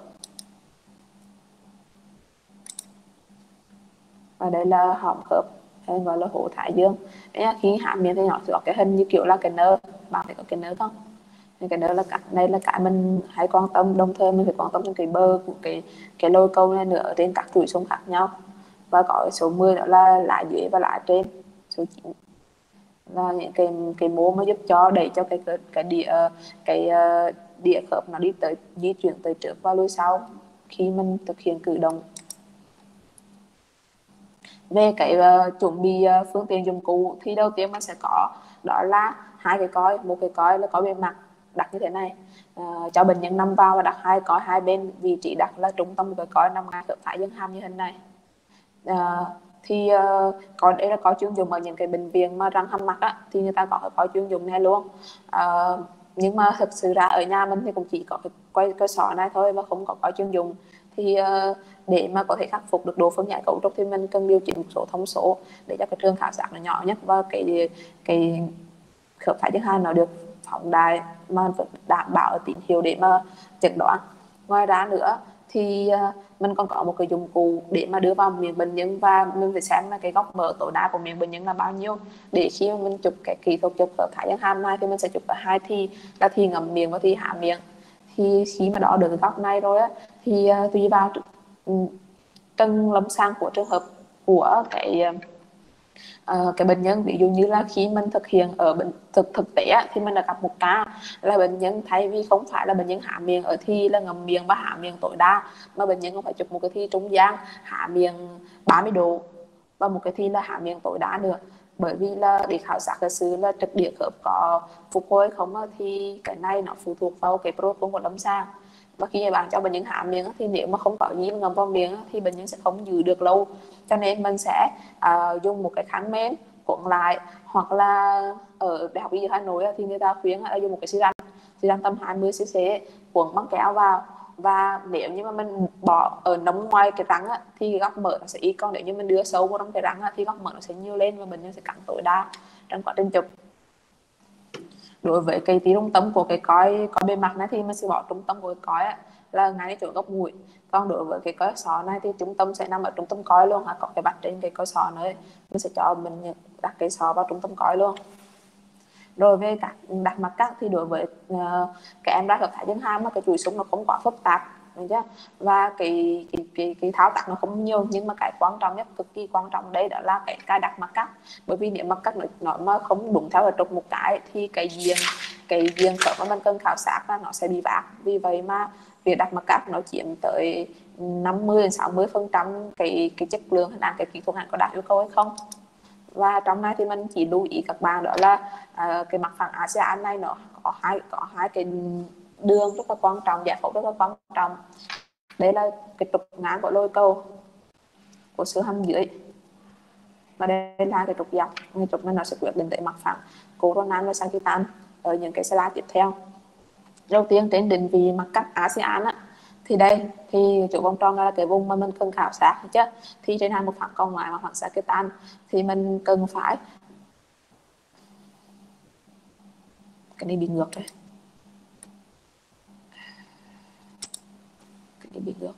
và đây là hõm khớp, hay gọi là hố thái dương. Khi hạ miệng thì nó sẽ có cái hình như kiểu là cái nơ, bạn thấy có cái nơ không? Cái nơ là đây là cái mình hay quan tâm, đồng thời mình phải quan tâm đến cái bờ của cái lôi câu này nữa, ở trên các chuỗi xung khác nhau. Và có cái số 10 đó là lá dưới và lá trên, số 9 là những cái mô mà giúp cho đẩy cho cái đĩa khớp nó đi tới, di chuyển tới trước và lùi sau khi mình thực hiện cử động. Về cái chuẩn bị phương tiện dụng cụ thì đầu tiên mình sẽ có đó là 2 cái coi, một cái coi là coi bề mặt đặt như thế này, cho bệnh nhân nằm vào và đặt 2 coi hai bên, vị trí đặt là trung tâm của cái coi nằm ngay khớp thái dương hàm như hình này. Thì còn đây là coi chuyên dụng ở những cái bệnh viện mà răng hàm mặt thì người ta có cái coi chuyên dụng này luôn. Nhưng mà thực sự ra ở nhà mình thì cũng chỉ có cái cơ sở này thôi và không có coi chuyên dụng. Thì để mà có thể khắc phục được độ phân giải cấu trúc thì mình cần điều chỉnh một số thông số để cho cái trường khảo sát nó nhỏ nhất và cái khớp thái dương hàm nó được phóng đại mà vẫn đảm bảo tín hiệu để mà chẩn đoán. Ngoài ra nữa thì mình còn có một cái dụng cụ để mà đưa vào miệng bệnh nhân, và mình phải xem là cái góc mở tối đa của miệng bệnh nhân là bao nhiêu, để khi mà mình chụp cái kỹ thuật chụp khớp thái dương hàm này thì mình sẽ chụp ở 2 thì là thì ngậm miệng và thì hạ miệng. Thì khi mà đo được cái góc này rồi thì tùy vào từng lâm sàng của trường hợp của cái bệnh nhân. Ví dụ như là khi mình thực hiện ở thực tế thì mình đã gặp một ca là bệnh nhân thay vì không phải là bệnh nhân hạ miệng ở thì là ngậm miệng và hạ miệng tối đa, mà bệnh nhân cũng phải chụp một cái thi trung gian hạ miệng 30 độ và một cái thi là hạ miệng tối đa nữa. Bởi vì là để khảo sát cái sự là trực đĩa khớp có phục hồi không thì cái này nó phụ thuộc vào cái protocol của lâm sàng. Và khi bạn cho bệnh nhân hạ miệng thì nếu mà không có gì ngậm vào miệng thì bệnh nhân sẽ không giữ được lâu, cho nên mình sẽ dùng một cái khăn mềm cuộn lại, hoặc là ở Đại học Y Dược Hà Nội thì người ta khuyến là dùng một cái xi lanh tầm 20 cc cuộn băng kéo vào, và nếu như mà mình bỏ ở nóng ngoài cái răng thì góc mở nó sẽ ít, còn nếu như mình đưa sâu vào trong cái răng thì góc mở nó sẽ nhiều lên và bệnh nhân sẽ cắn tối đa trong quá trình chụp. Đối với cái tí trung tâm của cái coi bề mặt này thì mình sẽ bỏ trung tâm của cái coi là ngay chỗ gốc mũi. Còn đối với cái cơ sọ này thì trung tâm sẽ nằm ở trung tâm coi luôn, có cái vạch trên cái cơ sọ này, mình sẽ cho mình đặt cái sọ vào trung tâm coi luôn. Rồi về các đặt mặt cắt thì đối với các em ra khớp thái dương hàm mà cái chuỗi súng nó không quá phức tạp, đúng chưa? Và cái thao tác nó không nhiều, nhưng mà cái quan trọng nhất, cực kỳ quan trọng đây đó là cái cài đặt mặt cắt. Bởi vì nếu mặt cắt nó mà không đúng theo ở trục một cái thì cái diện khớp mà mình cần khảo sát là nó sẽ bị vác. Vì vậy mà việc đặt mặt cắt nó chiếm tới 50-60% cái chất lượng hình ảnh, cái kỹ thuật ảnh có đạt yêu cầu hay không. Và trong này thì mình chỉ lưu ý các bạn đó là cái mặt phẳng ASEAN này nó có hai cái đường rất là quan trọng, giải phẫu rất là quan trọng. Đây là cái trục ngang của lồi cầu của xương hàm dưới, và đây là cái trục dọc. Cái trục này nó sẽ quyết định tới mặt phẳng coronal và sagittal ở những cái slide tiếp theo. Đầu tiên trên định vị mặt cắt ASEAN á, thì đây thì chỗ vòng tròn là cái vùng mà mình cần khảo sát chứ. Thì trên hai mặt phẳng còn lại, mặt phẳng sagittal, thì mình cần phải, cái này bị ngược rồi, cái này bị ngược.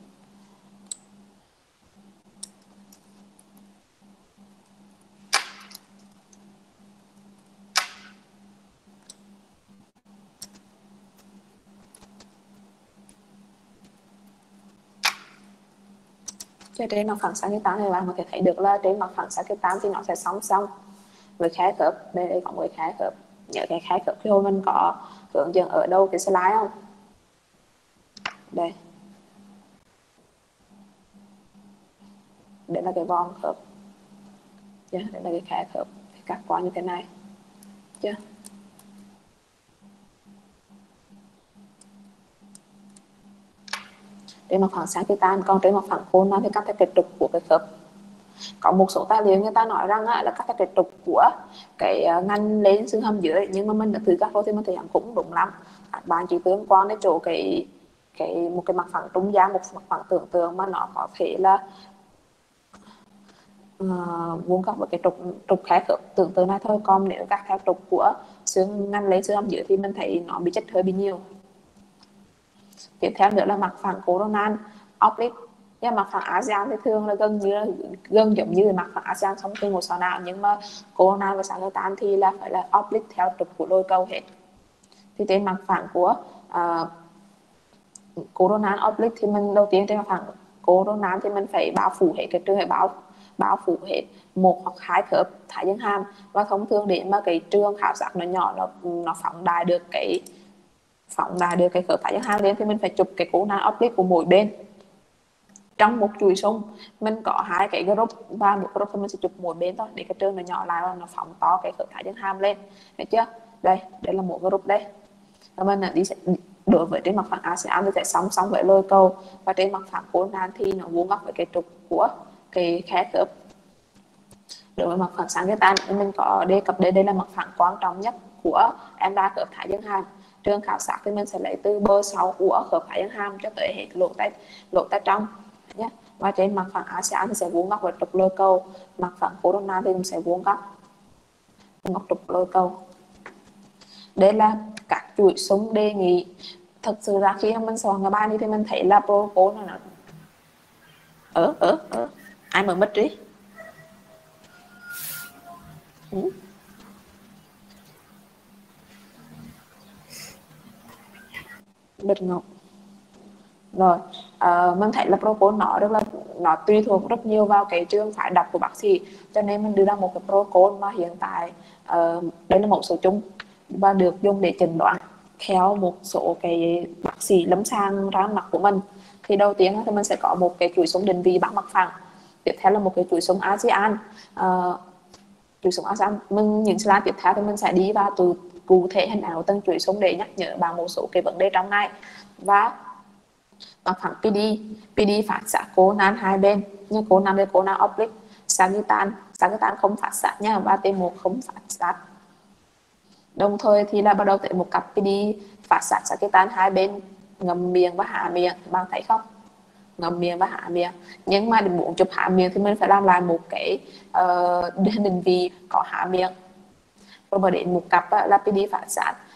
Trên mặt phẳng sagittal này bạn có thể thấy được là trên mặt phẳng sagittal thì nó sẽ song song với khe khớp. Đây có một cái khe khớp, nhớ cái khe khớp khi mình có hướng dẫn ở đâu cái slide không? Đây, đây là cái vòng khớp, đây là cái khe khớp cắt qua như thế này, chưa? Trên mặt phẳng sagittal, còn trên mặt phẳng coronal thì cắt theo cái trục của cái khớp. Có một số tài liệu người ta nói rằng là cắt theo cái trục của cái ngăn lên xương hàm dưới, nhưng mà mình đã thử cắt rồi thì mình thấy cũng đúng lắm. Các bạn chỉ tương quan đến chỗ một cái mặt phẳng trung gian, một mặt phẳng tưởng tượng mà nó có thể là vuông góc với cái trục khe khớp tưởng tượng này thôi. Còn nếu cắt theo trục của xương ngăn lên xương hàm dưới thì mình thấy nó bị chệch hơi bị nhiều. Tiếp theo nữa là mặt phẳng coronal oblique. Nhưng mặt phẳng ASEAN thì thường là gần giống như mặt phẳng ASEAN song từ một sọ não, nhưng mà coronal và sagittal thì là phải là oblique theo trục của lồi cầu hết. Thì trên mặt phẳng của coronal oblique thì mình đầu tiên trên mặt phẳng coronal thì mình phải bao phủ hết cái trường hợp bao phủ hết một hoặc hai khớp thái dương hàm. Và thông thường để mà cái trường khảo sát nó nhỏ, nó phóng đại được cái khớp thái dương hàm lên thì mình phải chụp cái coronal oblique của mỗi bên. Trong một chuỗi sung mình có hai cái group, và một group thì mình sẽ chụp mỗi bên thôi để cái trường nó nhỏ lại và nó phóng to cái khớp thái dương hàm lên, thấy chưa? Đây là một group đây. Và mình đi đối với trên mặt phẳng ASEAN thì sẽ song song với lồi cầu, và trên mặt phẳng coronal thì nó vuông góc với cái trục của cái khe khớp. Đối với mặt phẳng sagittal mình có đề cập đây là mặt phẳng quan trọng nhất của em đa khớp thái dương hàm. Trường khảo sát thì mình sẽ lấy từ bờ sau của khớp thái dương hàm cho tới hết lỗ tai trong nhé. Và trên mặt phẳng ASEAN thì sẽ vuông góc với trục lồi cầu, mặt phẳng coronal thì mình sẽ vuông góc trục lồi cầu. Đây là các chuỗi sung đề nghị. Thật sự ra khi mình soạn cái bài này thì mình thấy là protocol nó ai mở mic đi. Bật ngọc rồi. Mình thấy là protocol nó tùy thuộc rất nhiều vào cái trường phái đọc của bác sĩ, cho nên mình đưa ra một cái protocol mà hiện tại đây là mẫu số chung và được dùng để chẩn đoán theo một số cái bác sĩ lâm sàng ra mặt của mình. Thì đầu tiên thì mình sẽ có một cái chuỗi sung định vị bằng mặt phẳng, tiếp theo là một cái chuỗi sung ASEAN. Chuỗi sung ASEAN những slide tiếp theo thì mình sẽ đi vào từ cụ thể hình ảnh của từng chuỗi sung để nhắc nhở bằng một số cái vấn đề trong này. Và mặt phẳng PD phát xạ coronal hai bên, nhưng coronal là coronal oblique, sagittal không phát xạ nha, và T1 không phát xạ. Đồng thời thì là bắt đầu tới một cặp PD phát xạ sagittal hai bên ngậm miệng và hạ miệng, bạn thấy không? Ngậm miệng và hạ miệng. Nhưng mà để muốn chụp hạ miệng thì mình phải làm lại một cái định vị có hạ miệng. Rồi đến một cặp là PD phát xạ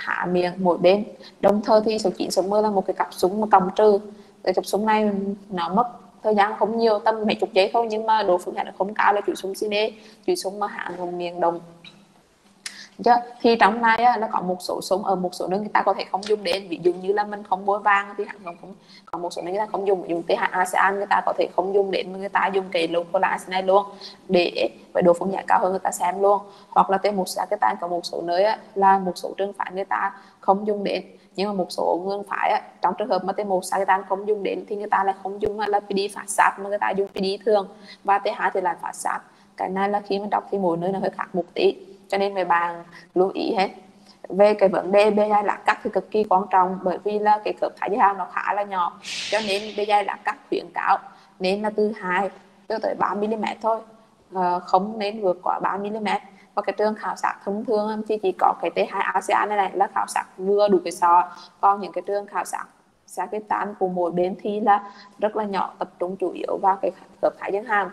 hạ miệng mỗi bên. Đồng thời thì số 9 số 10 là một cái cặp súng mà cộng trừ. Cái cặp súng này nó mất thời gian không nhiều, tầm mấy chục giây thôi, nhưng mà độ phương hạn không cao là chui súng CD, chui súng mà hạ miệng đồng. Chứ? Thì trong này á, nó có một số súng ở một số nơi người ta có thể không dùng đến, ví dụ như là mình không bôi vàng thì hẳn không có một số nơi người ta không dùng, ví dụ T2 ASEAN người ta có thể không dùng đến, người ta dùng cái localize này luôn để với độ phân giải cao hơn người ta xem luôn. Hoặc là T1 Sakatan có một số nơi á, là một số trường phái người ta không dùng đến, nhưng mà một số người phái á, trong trường hợp mà T1 Sakatan không dùng đến thì người ta lại không dùng là PD phạt sát mà người ta dùng PD thường, và T2 thì là phạt sát. Cái này là khi mình đọc thì mỗi nơi nó hơi khác một tí, cho nên mấy bạn lưu ý hết. Về cái vấn đề bề dày lát cắt thì cực kỳ quan trọng, bởi vì là cái khớp thái dương hàm nó khá là nhỏ, cho nên bề dày lát cắt khuyến cáo nên là từ 2 cho tới 3 mm thôi, không nên vượt quá 3 mm. Và cái trường khảo sát thông thường thì chỉ có cái T2 ASEAN này là khảo sát vừa đủ cái sọ, còn những cái trường khảo sát Sakatan của mỗi bên thì là rất là nhỏ, tập trung chủ yếu vào cái khớp thái dương hàm.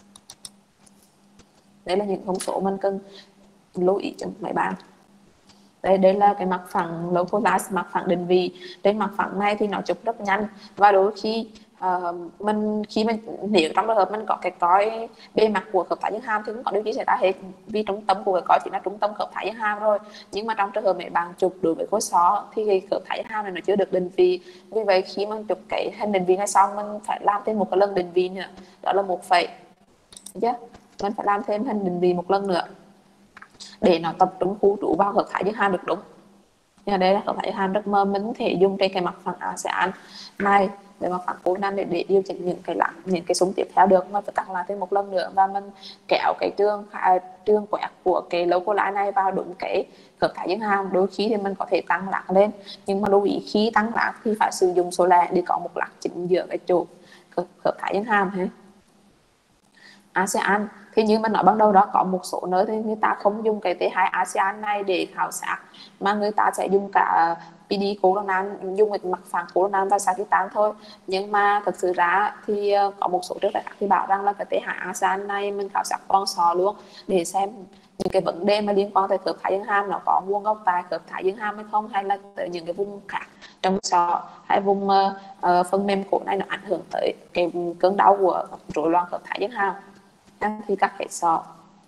Đây là những thông số mình cần lưu ý cho mấy bạn. Đây là cái mặt phẳng localize, mặt phẳng định vị. Trên mặt phẳng này thì nó chụp rất nhanh, và đôi khi khi mình nếu trong trường hợp mình có cái cói bề mặt của khớp thái dương hàm thì cũng có điều gì xảy ra hết, vì trung tâm của cái cói chỉ là trung tâm khớp thái dương hàm rồi. Nhưng mà trong trường hợp mấy bạn chụp đối với khối xó thì cái khớp thái dương hàm này nó chưa được định vị, vì vậy khi mình chụp cái hình định vị này xong mình phải làm thêm một cái lần định vị nữa, đó là 1 phẩy, mình phải làm thêm hình định vị một lần nữa để nó tập trung khu trú vào khớp thái dương hàm được đúng. Nhưng đây là khớp thái dương hàm rất mờ, mình có thể dùng trên cái mặt phẳng ASEAN này để mặt phẳng Conan để điều chỉnh những cái súng tiếp theo được, mà phải cắt lại thêm một lần nữa, và mình kéo cái trường quẹt của cái localize này vào đúng cái khớp thái dương hàm. Đôi khi thì mình có thể tăng lắc lên, nhưng mà lưu ý khi tăng lắc thì phải sử dụng số lẻ để có một lắc chính giữa cái chỗ khớp thái dương hàm ha. ASEAN thì như mình nói ban đầu đó, có một số nơi thì người ta không dùng cái T2 ASEAN này để khảo sát, mà người ta sẽ dùng cả PD Conan, dùng cái mặt phẳng Conan và Sakatan thôi. Nhưng mà thực sự ra thì có một số trường đại khác thì bảo rằng là cái T2 ASEAN này mình khảo sát con sò luôn để xem những cái vấn đề mà liên quan tới khớp thái dương hàm nó có nguồn gốc tại khớp thái dương hàm hay không, hay là tới những cái vùng khác trong sọ, hay vùng phần mềm cổ này nó ảnh hưởng tới cái cơn đau của rối loạn khớp thái dương hàm thì các cái sọ.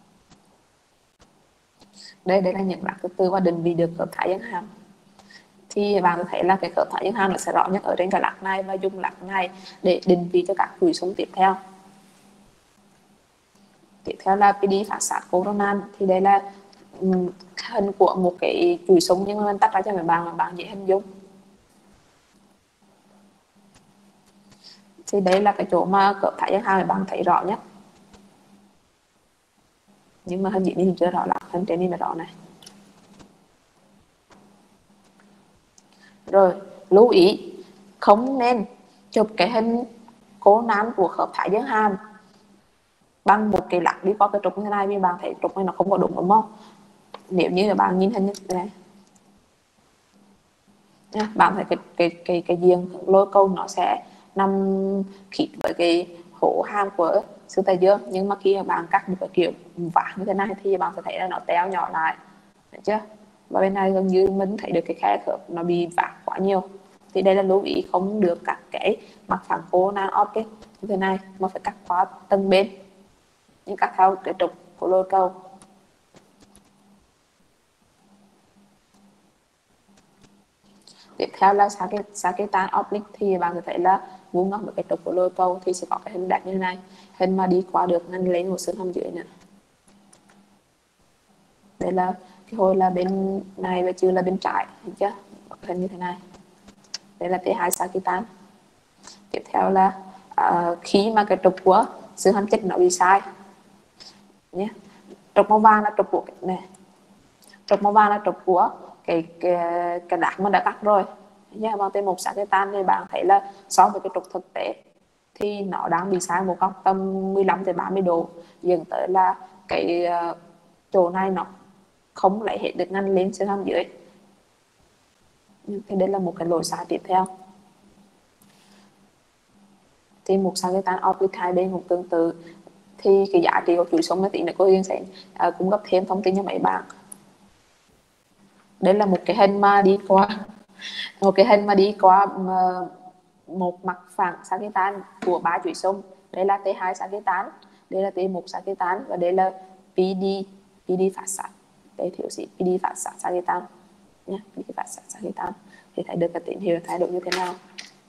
Đây là những lạc thứ tư và định vị được khớp thái dương hàm. Thì bạn có thấy là cái khớp thái dương hàm nó sẽ rõ nhất ở trên cái lạc này, và dùng lạc này để định vị cho các cùi súng tiếp theo. Tiếp theo là PD phản sát Conan. Thì đây là hình của một cái cùi súng, nhưng mà mình tách ra cho mấy bạn mà bạn dễ hình dung. Thì đây là cái chỗ mà khớp thái dương hàm mà bạn thấy rõ nhất, nhưng mà hình dưới thì chưa rõ lắm, hình trên này là rõ này. Rồi lưu ý không nên chụp cái hình Conan của khớp thái dương hàm bằng một cái lắc đi qua cái trục như thế này, vì bạn thấy trục này nó không có đúng, đúng không? Nếu như là bạn nhìn hình như thế này nha, bạn thấy cái diện lôi câu nó sẽ nằm khít với cái hố hàm của xương tây dương, nhưng mà khi bạn cắt một cái kiểu vả như thế này thì bạn sẽ thấy là nó teo nhỏ lại, được chưa? Và bên này gần như mình thấy được cái khe khớp nó bị vả quá nhiều. Thì đây là lưu ý không được cắt cái mặt phẳng Conan object như thế này, mà phải cắt qua từng bên, nhưng cắt theo cái trục của lôi câu. Tiếp theo là Sakatan oblique, thì bạn sẽ thấy là vuông góc với cái trục của lôi câu thì sẽ có cái hình đẹp như thế này, hình mà đi qua được ngăn lên một xương hàm dưới nữa. Đây là cái hồi là bên này và chưa là bên trái, thấy chưa? Hình như thế này. Đây là T2 Sakatan. Tiếp theo là khi mà cái trục của xương hàm chích nó bị sai nhé. Trục màu vàng là trục của cái này, trục màu vàng là trục của cái đạc mà đã cắt rồi nha. Bằng T1 Sakatan thì bạn thấy là so với cái trục thực tế thì nó đang bị sai một góc tầm 15 tới 30 độ, dẫn tới là cái chỗ này nó không lấy hết được ngăn lên xương hàm dưới. Thì đây là một cái lỗi sai tiếp theo. Thì một Sakatan oblique hai bên cũng tương tự. Thì cái giá trị của chuỗi sống máy tính này cô Yên sẽ cung cấp thêm thông tin cho mấy bạn. Đây là một cái hình mà đi qua một mặt phẳng Sagittarius của 3 chuỗi xung. Đây là T2 Sagittarius, đây là T1 Sagittarius và đây là PD phát sát. Đây thiếu sĩ PD phát sát Sagittarius nhé, PD phát sát Sagittarius thì thấy được cái tín hiệu thay đổi như thế nào.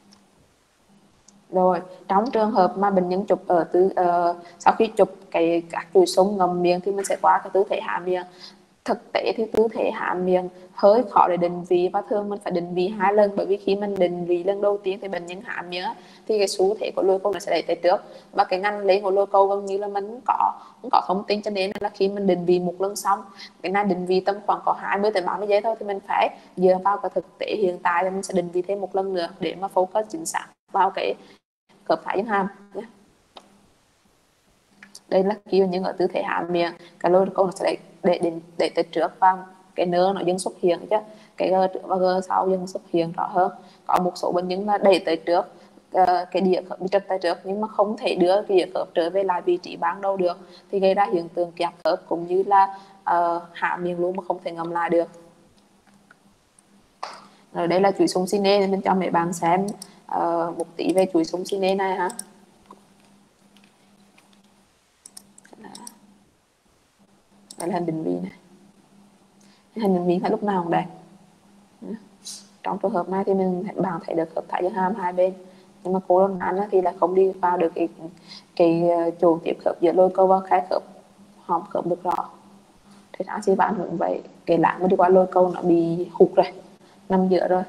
Rồi trong trường hợp mà bệnh nhân chụp sau khi chụp các chuỗi xung ngầm miệng thì mình sẽ qua cái tư thế hạ miệng. Thực tế thì tư thế hạ miệng hơi khó để định vị và thường mình phải định vị 2 lần, bởi vì khi mình định vị lần đầu tiên thì bệnh nhân hạ miệng thì cái xu thế của lôi câu nó sẽ đẩy tới trước và cái ngăn lấy của lôi câu gần như là mình không có thông tin, cho nên là khi mình định vị một lần xong cái này định vị tầm khoảng có 20 tới 30 giây thôi thì mình phải dựa vào cái thực tế hiện tại thì mình sẽ định vị thêm một lần nữa để mà focus chính xác vào cái khớp thái dương hàm nhé. Đây là khi những ở tư thế hạ miệng cái lôi câu nó sẽ để tới trước và cái nơ nó dần xuất hiện chứ cái G trước và G sau dần xuất hiện rõ hơn. Có một số bệnh nhân là đẩy tới trước cái đĩa khớp bị trật tới trước nhưng mà không thể đưa cái đĩa khớp trở về lại vị trí ban đầu được thì gây ra hiện tượng kẹp khớp cũng như là hạ miệng luôn mà không thể ngậm lại được. Rồi đây là chuỗi xung cine nên mình cho mấy bạn xem một tí về chuỗi xung cine này ha. Đây là hình định vị này, hình định vị thấy lúc nào cũng đẹp. Trong trường hợp này thì bạn thấy được khớp thái dương hàm hai bên, nhưng mà colon thì là không đi vào được cái chỗ tiếp khớp giữa lôi câu và khe khớp hõm khớp được rõ. Thế ra thì bạn cũng vậy, cái lạng mà đi qua lôi câu nó bị hụt rồi, nằm giữa rồi.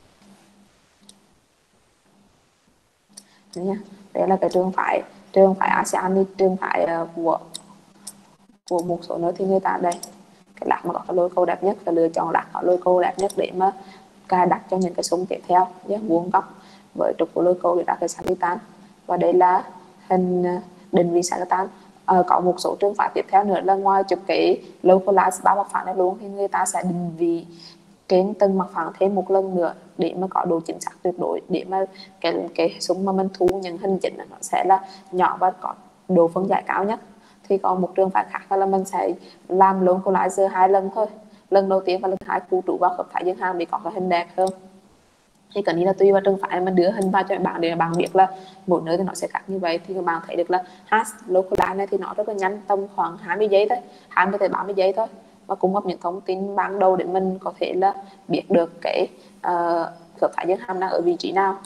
Đây là cái trường phái ASEAN đi, trường phái của một số nơi thì người ta đây cái lạc mà có cái lôi câu đẹp nhất và lựa chọn lạc có lôi câu đẹp nhất để mà cài đặt cho những cái súng tiếp theo nhé, vuông góc với trục của lôi câu để đặt cái Sagittarius. Và đây là hình định vị Sagittarius. Có một số trường phái tiếp theo nữa là ngoài chụp cái localize 3 mặt phẳng này luôn thì người ta sẽ định vị trên từng mặt phẳng thêm một lần nữa để mà có độ chính xác tuyệt đối, để mà cái súng mà mình thu những hình chỉnh nó sẽ là nhỏ và có độ phân giải cao nhất. Thì còn một trường phái khác là mình sẽ làm localizer 2 lần thôi, lần đầu tiên và lần 2 khu trú vào khớp thái dương hàm để có cái hình đẹp hơn. Thì cái này là tùy vào trường phái mình đưa hình vào cho bạn để bạn biết là mỗi nơi thì nó sẽ khác như vậy. Thì các bạn thấy được là localize này thì nó rất là nhanh, tầm khoảng 20 giây thôi, 20 tới 30 giây thôi, và cung cấp những thông tin ban đầu để mình có thể là biết được cái khớp thái dương hàm đang ở vị trí nào.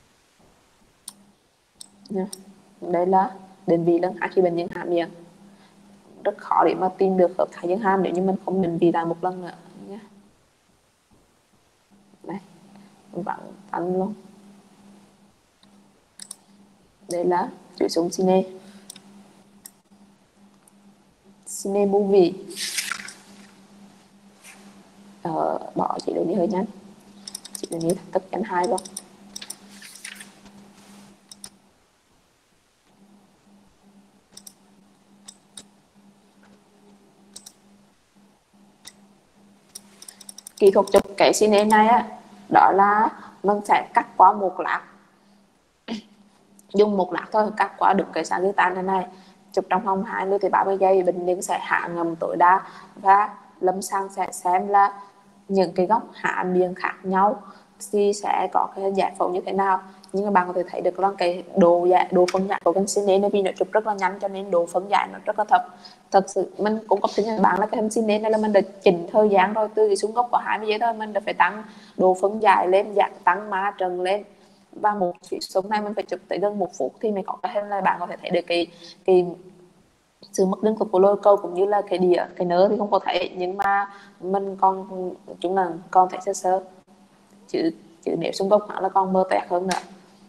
Đây là định vị lần 2 khi bệnh nhân hạ miệng. Rất khó để mà tìm được khớp thái dương hàm nếu như mình không định vị lại một lần nữa nhé. Đây, vẫn tăng luôn. Đây là chuỗi xung cine movie. Bỏ chị đường đi hơi nhanh, chị đường đi tất cả 2 luôn. Kỹ thuật chụp cái cine này á, đó là mình sẽ cắt qua một lát, dùng một lát thôi, cắt qua được cái Sagittarius này, chụp trong vòng 20 tới 30 giây. Bệnh nhân sẽ hạ ngầm tối đa và lâm sàng sẽ xem là những cái góc hạ miệng khác nhau thì sẽ có cái giải phẫu như thế nào. Nhưng mà bạn có thể thấy được là cái độ phân giải của cái cine này vì nó chụp rất là nhanh cho nên độ phân giải nó rất là thấp. Thật sự mình cũng có tin bạn là cái hình cine này là mình đã chỉnh thời gian rồi, từ cái xuống góc có 20 giây thôi mình đã phải tăng độ phân giải lên, tăng ma trần lên, và một chiếc súng này mình phải chụp tới gần 1 phút thì mình có cái hình là bạn có thể thấy được cái sự mất liên tục của lôi câu cũng như là cái đĩa, cái nơ thì không có thấy, nhưng mà mình còn thấy sơ sơ chứ nếu xung góc nó là còn mơ tẹt hơn nữa.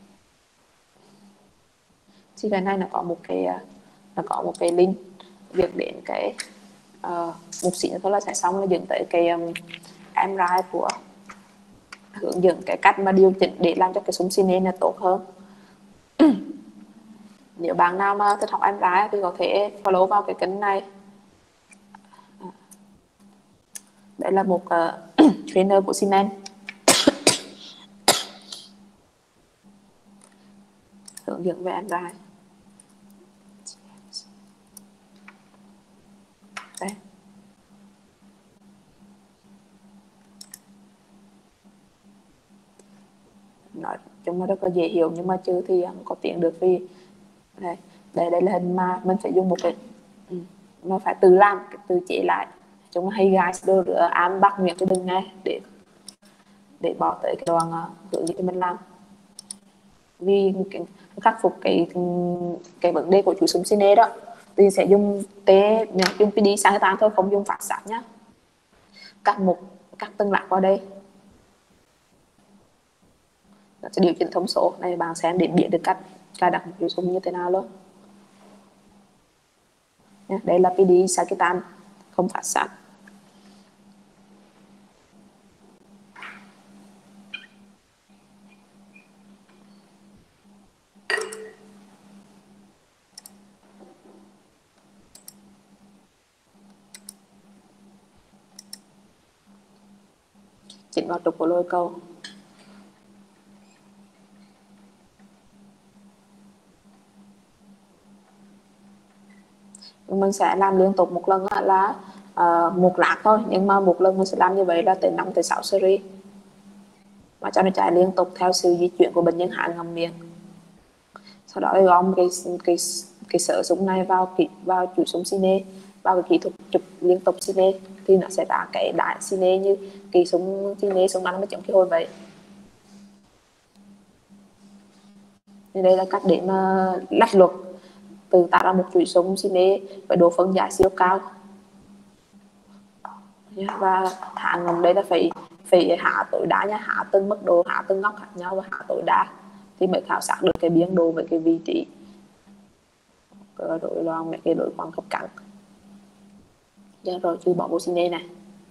Thì cái này nó có một cái link việc đến cái một xíu thôi là sẽ xong, là dựng tới cái MRI của hướng dẫn cái cách mà điều chỉnh để làm cho cái súng cine là tốt hơn. Nếu bạn nào mà thích học MRI thì có thể follow vào cái kênh này. Đây là một trainer của Siemens hướng dẫn về MRI. Đây. chung là rất là dễ hiểu, nhưng mà chữ thì không có tiếng được vì đây là hình mà mình phải dùng một cái nó phải tự làm, tự chế lại. Chúng hay guys đưa án bắt miệng cho đừng nghe để bỏ tới cái đoạn hướng dẫn mình làm, vì khắc phục cái vấn đề của chuỗi súng cine đó thì sẽ dùng dùng PD sang tan thôi, không dùng phát sát nhá. Cắt từng lạc vào đây, nó sẽ điều chỉnh thông số này, bạn xem để biết được cách cài đặt một chuỗi súng như thế nào luôn. Đây là PD Sakitan không phát sát. Chỉnh vào trục của lôi câu. Mình sẽ làm liên tục một lần là một lạc thôi, nhưng mà một lần mình sẽ làm như vậy là tới 5 tới 6 series và cho nó chạy liên tục theo sự di chuyển của bệnh nhân hạ ngầm miệng. Sau đó gom cái sỡ súng này vào chuỗi súng cine, vào cái kỹ thuật chụp liên tục cine thì nó sẽ ra cái đại cine như cái súng cine súng bắn với chống khí hồi vậy. Thì đây là cách để mà lách luật tự tạo ra một chuỗi súng cine với độ phân giải siêu cao. Và hạ ngầm đây là phải hạ tối đa nha, hạ từng mức độ, hạ từng góc khác nhau và hạ tối đa thì mới khảo sát được cái biên độ với cái vị trí đổi loạn mấy cái đối quang cấp cắn. Rồi chứ bỏ bộ cine này.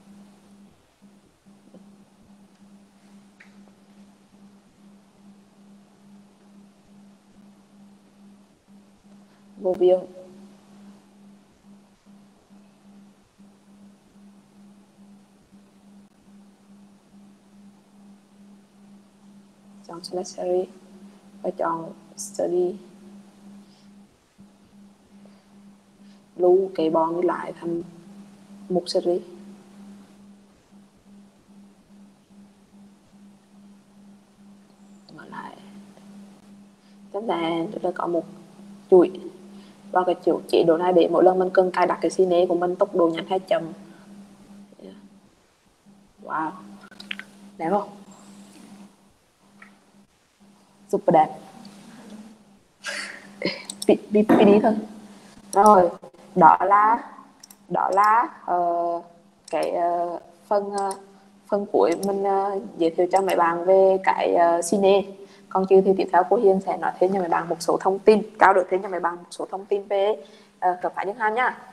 Vô viêu. Chọn select series và chọn study, lưu cái bọn lại thành một series. Mở lại chúng ta sẽ có một chuỗi và cái chế độ này để mỗi lần mình cần cài đặt cái cine của mình tốc độ nhanh hay chậm. Wow, đẹp không? Super đẹp. PD thôi. Rồi, đó là cái phần cuối mình giới thiệu cho mấy bạn về cái cine. Còn chứ thì tiếp theo cô Hiền sẽ nói thêm cho mấy bạn một số thông tin, trao đổi thêm cho mấy bạn một số thông tin về khớp thái dương hàm nhá.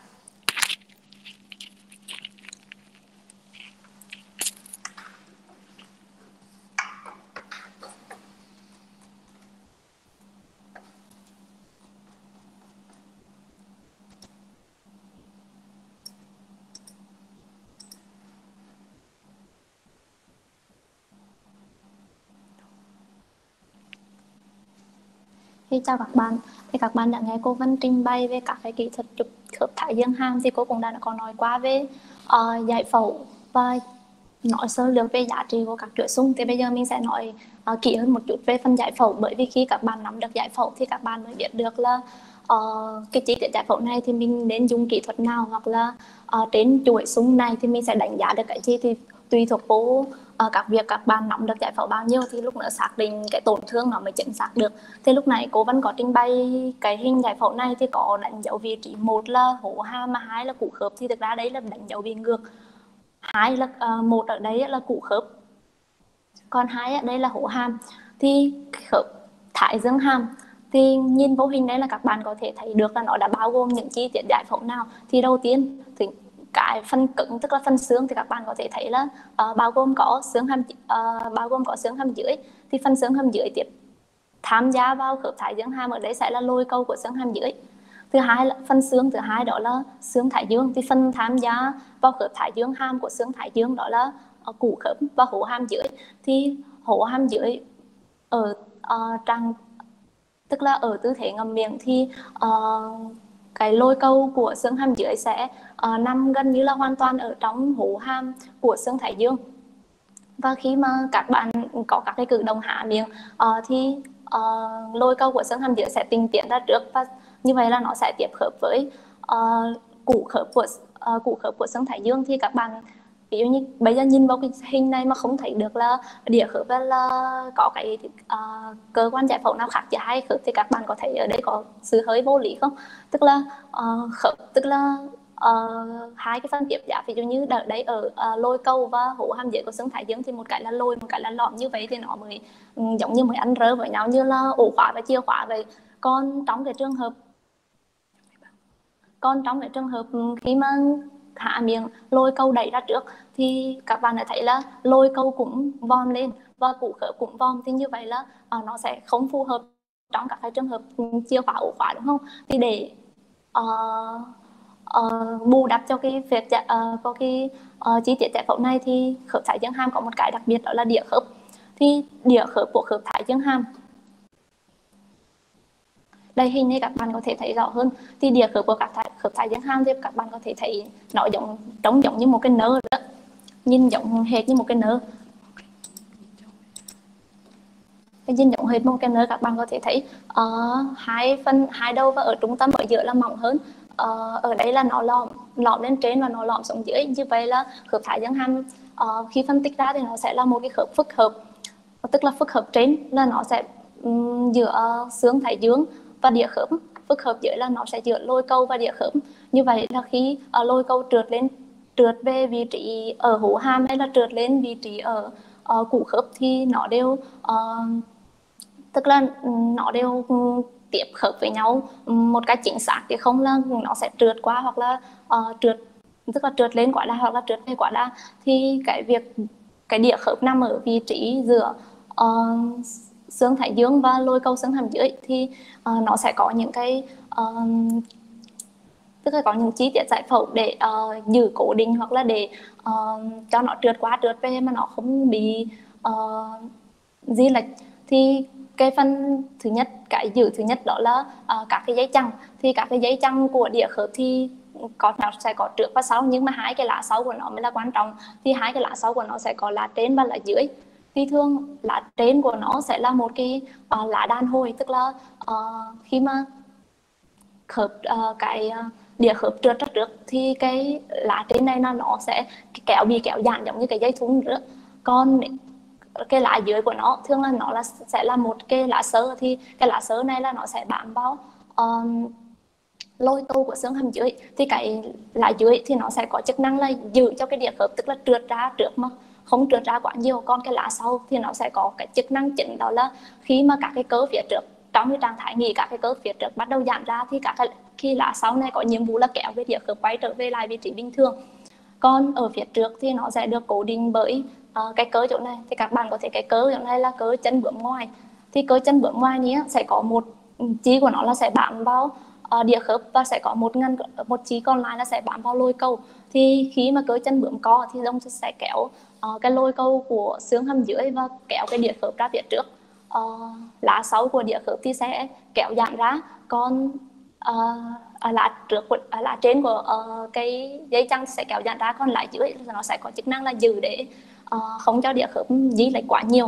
Chào các bạn, thì các bạn đã nghe cô Vân trình bày về các cái kỹ thuật chụp khớp thái dương hàm, thì cô cũng đã có nói qua về giải phẫu và nói sơ lược về giá trị của các chuỗi súng. Thì bây giờ mình sẽ nói kỹ hơn một chút về phần giải phẫu, bởi vì khi các bạn nắm được giải phẫu thì các bạn mới biết được là cái chi tiết giải phẫu này thì mình nên dùng kỹ thuật nào, hoặc là trên chuỗi súng này thì mình sẽ đánh giá được cái gì, thì tùy thuộc vào các việc các bạn nắm được giải phẫu bao nhiêu thì lúc nữa xác định cái tổn thương nó mới chính xác được. Thì lúc này cô vẫn có trình bày cái hình giải phẫu này thì có đánh dấu vị trí, một là hố hàm mà hai là củ khớp, thì thực ra đấy là đánh dấu bị ngược. Hai là một ở đây là củ khớp, còn hai ở đây là hố hàm. Thì khớp thái dương hàm thì nhìn vô hình đấy là các bạn có thể thấy được là nó đã bao gồm những chi tiết giải phẫu nào. Thì đầu tiên thì cái phần cứng tức là phần xương thì các bạn có thể thấy là bao gồm có xương hàm dưới. Thì phần xương hàm dưới tiếp tham gia vào khớp thái dương hàm ở đây sẽ là lồi câu của xương hàm dưới. Thứ hai là phần xương thứ hai đó là xương thái dương, thì phần tham gia vào khớp thái dương hàm của xương thái dương đó là củ khớp và hố hàm dưới. Thì hố hàm dưới ở trang tức là ở tư thế ngậm miệng thì cái lồi câu của xương hàm dưới sẽ nằm gần như là hoàn toàn ở trong hố hàm của xương thái dương. Và khi mà các bạn có các cái cử động hạ miệng thì lôi câu của xương hàm dưới sẽ tinh tiến ra trước, và như vậy là nó sẽ tiếp khớp với củ khớp của xương thái dương. Thì các bạn ví dụ như bây giờ nhìn vào cái hình này mà không thấy được là đĩa khớp và là có cái cơ quan giải phẫu nào khác giữa hai khớp, thì các bạn có thấy ở đây có sự hơi vô lý không? Tức là khớp, tức là hai cái phân tiếp giáp, ví dụ như ở đây ở lôi câu và hố hàm dưới của xương thái dương thì một cái là lồi, một cái là lõm, như vậy thì nó mới giống như mới ăn rơ với nhau như là ổ khóa và chìa khóa vậy. Còn trong cái trường hợp khi mà hạ miệng lôi câu đẩy ra trước thì các bạn đã thấy là lôi câu cũng vòm lên và củ khớp cũng vòm, thì như vậy là nó sẽ không phù hợp trong các cái trường hợp chìa khóa ổ khóa, đúng không? Thì để bù đắp cho cái việc có cái chi tiết giải phẫu này thì khớp thái dương hàm có một cái đặc biệt, đó là đĩa khớp. Thì đĩa khớp của khớp thái dương hàm, đây hình này các bạn có thể thấy rõ hơn, thì đĩa khớp của khớp thái dương hàm thì các bạn có thể thấy nó trông giống như một cái nơ đó, nhìn giống hệt như một cái nơ. Nhìn giống hệt một cái nơ, các bạn có thể thấy hai đầu và ở trung tâm ở giữa là mỏng hơn. Ở đây là nó lõm lên trên và nó lõm xuống dưới. Như vậy là khớp thái dương hàm khi phân tích ra thì nó sẽ là một cái khớp phức hợp, tức là phức hợp trên là nó sẽ giữa xương thái dương và đĩa khớp, phức hợp dưới là nó sẽ giữa lôi câu và đĩa khớp. Như vậy là khi lôi câu trượt về vị trí ở hố hàm hay là trượt lên vị trí ở củ khớp thì nó đều tức là nó đều tiếp khớp với nhau một cách chính xác, chứ không là nó sẽ trượt qua hoặc là tức là trượt lên quá đà hoặc là trượt về quá đà. Thì cái đĩa khớp nằm ở vị trí giữa xương thái dương và lôi câu xương hàm dưới thì nó sẽ có những cái tức là có những chi tiết giải phẫu để giữ cố định hoặc là để cho nó trượt qua trượt về mà nó không bị di lệch. Thì cái phần thứ nhất, cái giữ thứ nhất đó là các cái dây chằng. Thì các cái dây chằng của đĩa khớp thì nó sẽ có trước và sau, nhưng mà hai cái lá sau của nó mới là quan trọng. Thì hai cái lá sau của nó sẽ có lá trên và lá dưới. Thì thường lá trên của nó sẽ là một cái lá đàn hồi, tức là khi mà đĩa khớp trượt ra trước thì cái lá trên này nó sẽ bị kéo giãn giống như cái dây thun nữa. Còn cái lá dưới của nó thường là sẽ là một cái lá xơ, thì cái lá xơ này là nó sẽ bám vào lôi câu của xương hàm dưới. Thì cái lá dưới thì nó sẽ có chức năng là giữ cho cái đĩa khớp, tức là trượt ra trước mà không trượt ra quá nhiều. Còn cái lá sau thì nó sẽ có cái chức năng chính, đó là khi mà các cái cơ phía trước trong cái trạng thái nghỉ, các cái cơ phía trước bắt đầu giãn ra thì khi lá sau này có nhiệm vụ là kéo cái đĩa khớp quay trở về lại vị trí bình thường. Còn ở phía trước thì nó sẽ được cố định bởi cái cơ chỗ này. Thì các bạn có thể cái cơ chỗ này là cơ chân bướm ngoài. Thì cơ chân bướm ngoài này sẽ có một chi của nó là sẽ bám vào đĩa khớp và sẽ có một chi còn lại là sẽ bám vào lôi câu. Thì khi mà cơ chân bướm co thì ông sẽ kéo cái lôi câu của xương hàm dưới và kéo cái đĩa khớp ra phía trước. Lá sau của đĩa khớp thì sẽ kéo giãn ra, còn lá trên của cái dây chằng sẽ kéo giãn ra, còn lá dưới nó sẽ có chức năng là giữ để không cho đĩa khớp di lệch quá nhiều.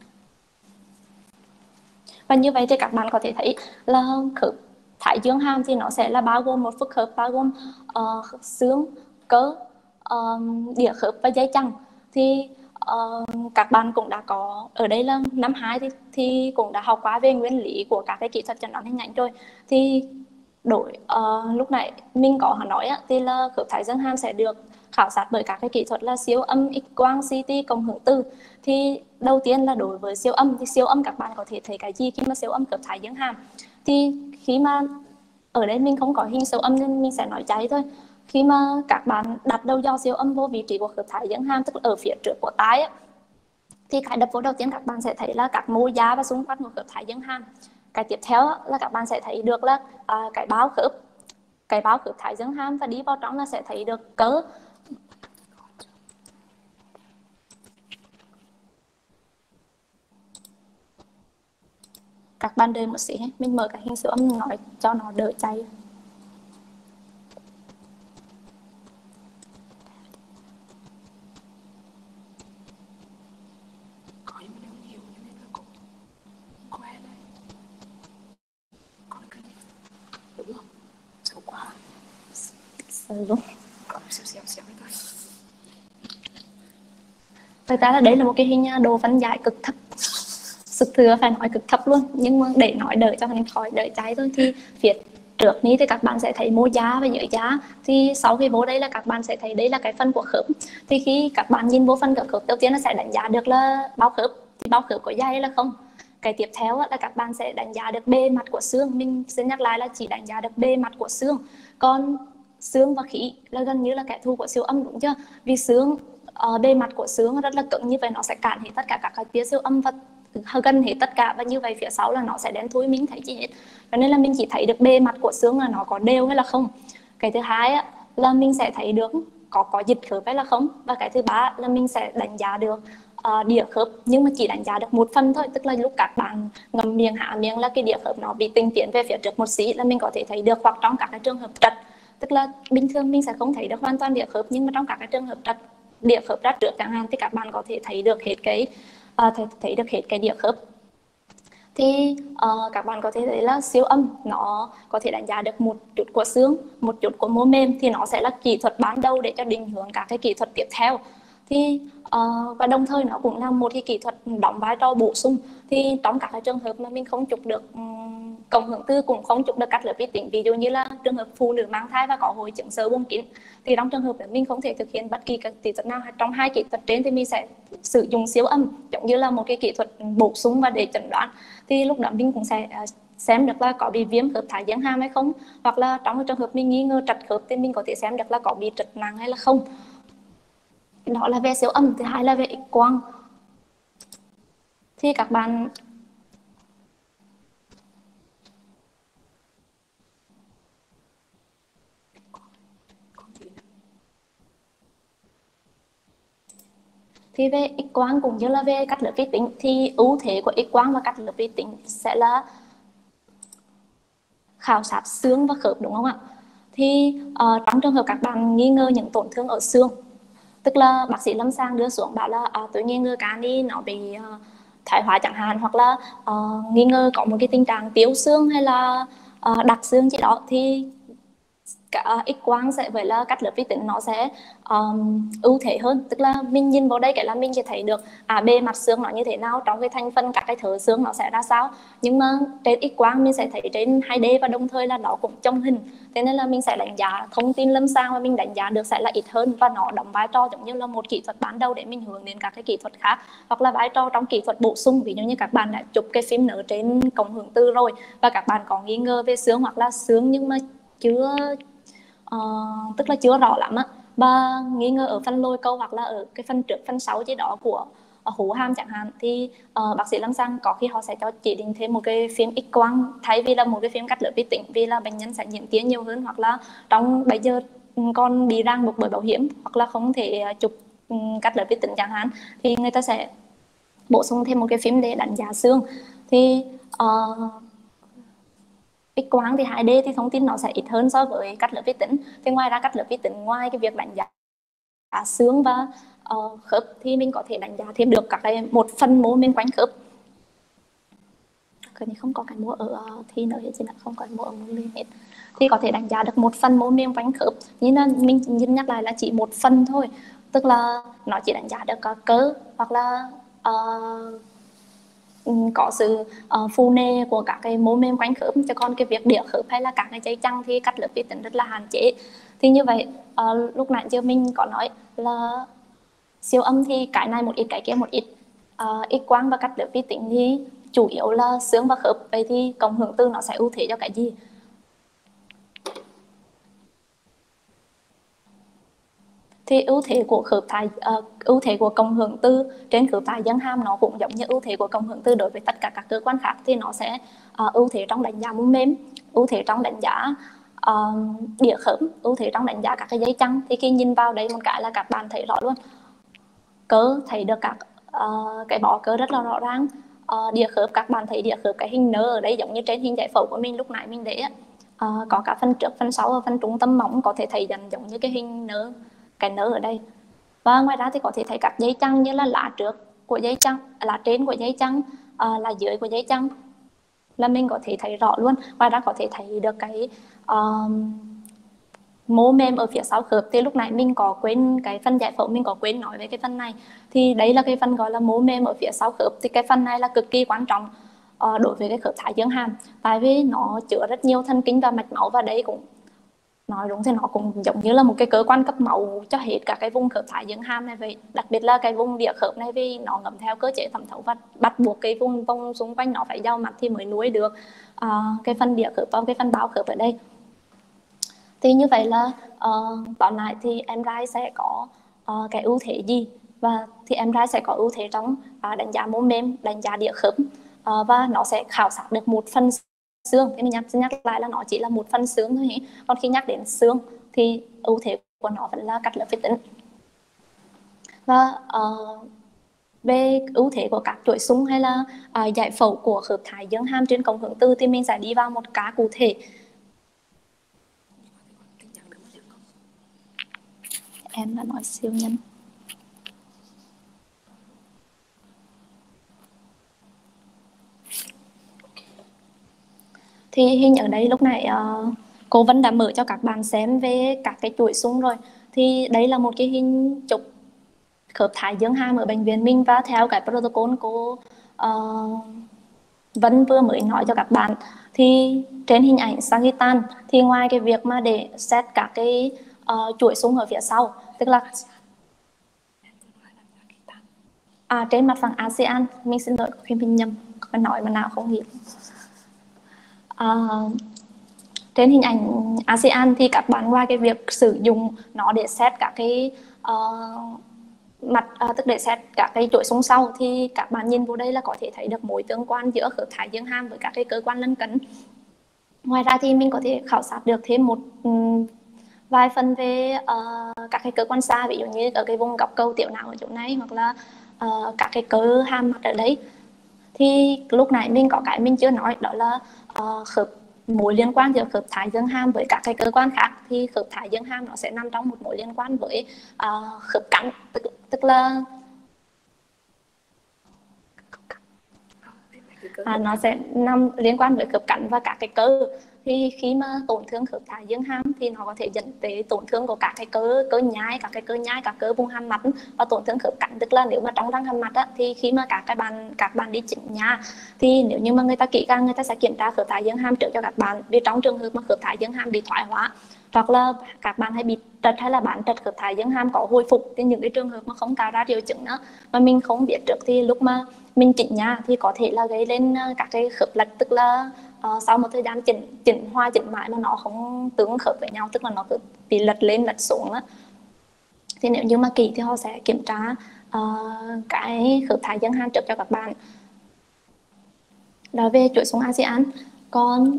Và như vậy thì các bạn có thể thấy là khớp thái dương hàm thì nó sẽ là bao gồm một phức hợp, bao gồm xương, cơ, đĩa khớp và dây chằng. Thì các bạn cũng đã có ở đây là năm 2 thì cũng đã học qua về nguyên lý của các cái kỹ thuật chẩn đoán hình ảnh rồi. Thì lúc nãy mình có nói thì là khớp thái dương hàm sẽ được khảo sát bởi các cái kỹ thuật là siêu âm, X-quang, CT, cộng hưởng từ. Thì đầu tiên là đối với siêu âm, thì siêu âm các bạn có thể thấy cái gì khi mà siêu âm khớp thái dương hàm. Thì khi mà ở đây mình không có hình siêu âm nên mình sẽ nói cháy thôi. Khi mà các bạn đặt đầu dò siêu âm vô vị trí của khớp thái dương hàm, tức là ở phía trước của tai thì cái đập vô đầu tiên các bạn sẽ thấy là các mô da và xung quanh của khớp thái dương hàm. Cái tiếp theo là các bạn sẽ thấy được là cái bao khớp thái dương hàm, và đi vào trong là sẽ thấy được cơ. Các bạn đợi một xíu, mình mở cái hình siêu âm nói cho nó đỡ cháy. luôn. Xíu xíu xíu thôi. Thực ra là đây là một cái hình độ phân giải cực thấp, thực thừa phải nói cực thấp luôn, nhưng mà để nói đợi cho mình khỏi đợi cháy thôi. Thì phía trước ní thì các bạn sẽ thấy mô da và dưới da, thì sau khi vô đây là các bạn sẽ thấy đây là cái phần của khớp. Thì khi các bạn nhìn vô phần của khớp, đầu tiên nó sẽ đánh giá được là bao khớp, thì bao khớp có dày hay là không. Cái tiếp theo là các bạn sẽ đánh giá được bề mặt của xương. Mình xin nhắc lại là chỉ đánh giá được bề mặt của xương, còn xương và khí là gần như là kẻ thù của siêu âm, đúng chưa? Vì xương bề mặt của xương rất là cứng, như vậy nó sẽ cản hết tất cả các cái tia siêu âm và gần hết tất cả, và như vậy phía sau là nó sẽ đen thui, mình thấy chi hết. Cho nên là mình chỉ thấy được bề mặt của xương là nó có đều hay là không. Cái thứ hai là mình sẽ thấy được có dịch khớp hay là không, và cái thứ ba là mình sẽ đánh giá được đĩa khớp, nhưng mà chỉ đánh giá được một phần thôi. Tức là lúc các bạn ngậm miệng hạ miệng là cái đĩa khớp nó bị tinh tiến về phía trước một xí là mình có thể thấy được, hoặc trong các cái trường hợp trật, tức là bình thường mình sẽ không thấy được hoàn toàn đĩa khớp, nhưng mà trong các cái trường hợp trật, đĩa khớp ra trước chẳng hạn, thì các bạn có thể thấy được hết cái đĩa khớp. Thì các bạn có thể thấy là siêu âm nó có thể đánh giá được một chút của xương, một chút của mô mềm, thì nó sẽ là kỹ thuật ban đầu để cho định hướng các cái kỹ thuật tiếp theo. Thì và đồng thời nó cũng là một cái kỹ thuật đóng vai trò bổ sung. Thì trong các cái trường hợp mà mình không chụp được cộng hưởng từ, cũng không chụp được cắt lớp vi tính, ví dụ như là trường hợp phụ nữ mang thai và có hội chứng xơ buồng kín, thì trong trường hợp đó mình không thể thực hiện bất kỳ cái kỹ thuật nào trong hai kỹ thuật trên, thì mình sẽ sử dụng siêu âm giống như là một cái kỹ thuật bổ sung và để chẩn đoán. Thì lúc đó mình cũng sẽ xem được là có bị viêm khớp thái dương hàm hay không, hoặc là trong cái trường hợp mình nghi ngờ trật khớp thì mình có thể xem được là có bị trật nặng hay là không. Đó là về siêu âm. Thứ hai là về X quang. Thì các bạn thì về X quang cũng như là về cắt lớp vi tính, thì ưu thế của X quang và cắt lớp vi tính sẽ là khảo sát xương và khớp, đúng không ạ? Thì trong trường hợp các bạn nghi ngờ những tổn thương ở xương, tức là bác sĩ lâm sàng đưa xuống bảo là tôi nghi ngờ cá đi nó bị thoái hóa chẳng hạn, hoặc là nghi ngờ có một cái tình trạng tiếu xương hay là đặc xương gì đó, thì X quang sẽ với là cắt lớp vi tính nó sẽ ưu thế hơn. Tức là mình nhìn vào đây cái là mình chỉ thấy được bề mặt xương nó như thế nào, trong cái thành phần các cái thớ xương nó sẽ ra sao, nhưng mà trên X quang mình sẽ thấy trên 2D và đồng thời là nó cũng trong hình, thế nên là mình sẽ đánh giá thông tin lâm sàng và mình đánh giá được sẽ là ít hơn, và nó đóng vai trò giống như là một kỹ thuật ban đầu để mình hướng đến các cái kỹ thuật khác, hoặc là vai trò trong kỹ thuật bổ sung. Ví dụ như các bạn đã chụp cái phim nở trên cộng hưởng từ rồi và các bạn có nghi ngờ về xương hoặc là xương nhưng mà chưa tức là chưa rõ lắm và nghi ngờ ở phần lồi câu hoặc là ở cái phần trước phần sau gì đó của hố hàm chẳng hạn, thì bác sĩ lâm sàng có khi họ sẽ cho chỉ định thêm một cái phim X quang thay vì là một cái phim cắt lớp vi tính, vì là bệnh nhân sẽ nhiễm tia nhiều hơn, hoặc là trong bây giờ còn bị ràng buộc bởi bảo hiểm hoặc là không thể chụp cắt lớp vi tính chẳng hạn, thì người ta sẽ bổ sung thêm một cái phim để đánh giá xương. Thì X quang thì 2D thì thông tin nó sẽ ít hơn so với cắt lớp vi tính. Thì ngoài ra cắt lớp vi tính, ngoài cái việc đánh giá xương và khớp, thì mình có thể đánh giá thêm được các cái một phần mô bên quanh khớp. Cái này không có cái mô ở thì nữa thì không có mô ở mô bên hết. Thì có thể đánh giá được một phần mô bên quanh khớp. Nhưng là mình nhắc lại là chỉ một phần thôi. Tức là nó chỉ đánh giá được cơ hoặc là có sự phù nề của các cái mô mềm quanh khớp, cho còn cái việc đĩa khớp hay là các cái dây chằng thì cắt lớp vi tính rất là hạn chế. Thì như vậy lúc nãy giờ mình có nói là siêu âm thì cái này một ít cái kia một ít, X quang và cắt lớp vi tính thì chủ yếu là xương và khớp. Vậy thì cộng hưởng từ nó sẽ ưu thế cho cái gì? Thì ưu thế của ưu thế của cộng hưởng từ trên khớp thái dương hàm nó cũng giống như ưu thế của cộng hưởng từ đối với tất cả các cơ quan khác, thì nó sẽ ưu thế trong đánh giá mô mềm, ưu thế trong đánh giá đĩa khớp, ưu thế trong đánh giá các cái dây chằng. Thì khi nhìn vào đây một cái là các bạn thấy rõ luôn, cơ thấy được các cái bó cơ rất là rõ ràng. Đĩa khớp các bạn thấy đĩa khớp cái hình nơ ở đây giống như trên hình giải phẫu của mình lúc nãy mình để có cả phần trước phần sau và phần trung tâm móng có thể thấy giống như cái hình nơ, cái nơ ở đây. Và ngoài ra thì có thể thấy các dây chằng như là lá trước của dây chằng, lá trên của dây chằng, lá dưới của dây chằng là mình có thể thấy rõ luôn. Ngoài ra có thể thấy được cái mô mềm ở phía sau khớp. Thì lúc nãy mình có quên cái phần giải phẫu, mình có quên nói về cái phần này. Thì đấy là cái phần gọi là mô mềm ở phía sau khớp. Thì cái phần này là cực kỳ quan trọng đối với cái khớp thái dương hàm, tại vì nó chứa rất nhiều thần kinh và mạch máu, và đấy cũng nói đúng thì nó cũng giống như là một cái cơ quan cấp máu cho hết cả cái vùng khớp thái dương hàm này vậy. Đặc biệt là cái vùng đĩa khớp này vì nó ngầm theo cơ chế thẩm thấu và bắt buộc cái vùng vòng xung quanh nó phải giàu mạch thì mới nuôi được cái phần đĩa khớp và cái phần bao khớp ở đây. Thì như vậy là tóm lại thì MRI sẽ có cái ưu thế gì, và thì MRI sẽ có ưu thế trong đánh giá mô mềm, đánh giá đĩa khớp, và nó sẽ khảo sát được một phần xương. Thì mình nhắc lại là nó chỉ là một phần xương thôi. Còn khi nhắc đến xương thì ưu thế của nó vẫn là cắt lớp vi tính. Và về ưu thế của các chuỗi sung hay là giải phẫu của khớp thái dương hàm trên cổng hướng tư thì mình sẽ đi vào một ca cụ thể. Em đã nói siêu nhân. Thì hình ở đây lúc nãy cô Vân đã mở cho các bạn xem về các cái chuỗi sung rồi. Thì đây là một cái hình chụp khớp thái dương hàm ở bệnh viện mình, và theo cái protocol cô Vân vừa mới nói cho các bạn thì trên hình ảnh sagittal thì ngoài cái việc mà để xét các cái chuỗi sung ở phía sau, tức là trên mặt phẳng ASEAN, mình xin lỗi khi mình nhầm, có nói mà nào không hiểu. Trên hình ảnh ASEAN thì các bạn ngoài cái việc sử dụng nó để xét các cái mặt tức để xét các cái chuỗi sung sau, thì các bạn nhìn vào đây là có thể thấy được mối tương quan giữa khớp thái dương hàm với các cái cơ quan lân cận. Ngoài ra thì mình có thể khảo sát được thêm một vài phần về các cái cơ quan xa, ví dụ như ở cái vùng góc cầu tiểu não ở chỗ này, hoặc là các cái cơ hàm mặt ở đấy. Thì lúc nãy mình có cái mình chưa nói, đó là khớp mối liên quan giữa khớp thái dương hàm với các cái cơ quan khác. Thì khớp thái dương hàm nó sẽ nằm trong một mối liên quan với khớp cắn, tức là nó sẽ nằm liên quan với khớp cắn và các cái cơ. Thì khi mà tổn thương khớp thái dương hàm thì nó có thể dẫn tới tổn thương của các cái cơ nhai, các cơ vùng hàm mặt, và tổn thương khớp cắn, tức là nếu mà trong răng hàm mặt thì khi mà các bạn đi chỉnh nha, thì nếu như mà người ta kỹ càng, người ta sẽ kiểm tra khớp thái dương hàm trước cho các bạn. Vì trong trường hợp mà khớp thái dương hàm bị thoái hóa, hoặc là các bạn hay bị trật hay là bán trật khớp thái dương hàm có hồi phục, thì những cái trường hợp mà không tạo ra triệu chứng nữa mà mình không biết trước, thì lúc mà mình chỉnh nha thì có thể là gây lên các cái khớp lệch, tức là sau một thời gian chỉnh mãi mà nó không tương khớp với nhau, tức là nó cứ bị lệch lên lệch xuống đó. Thì nếu như mà kỹ thì họ sẽ kiểm tra cái khớp thái dương hàm trước cho các bạn. Đó về chuỗi sung ASEAN. Còn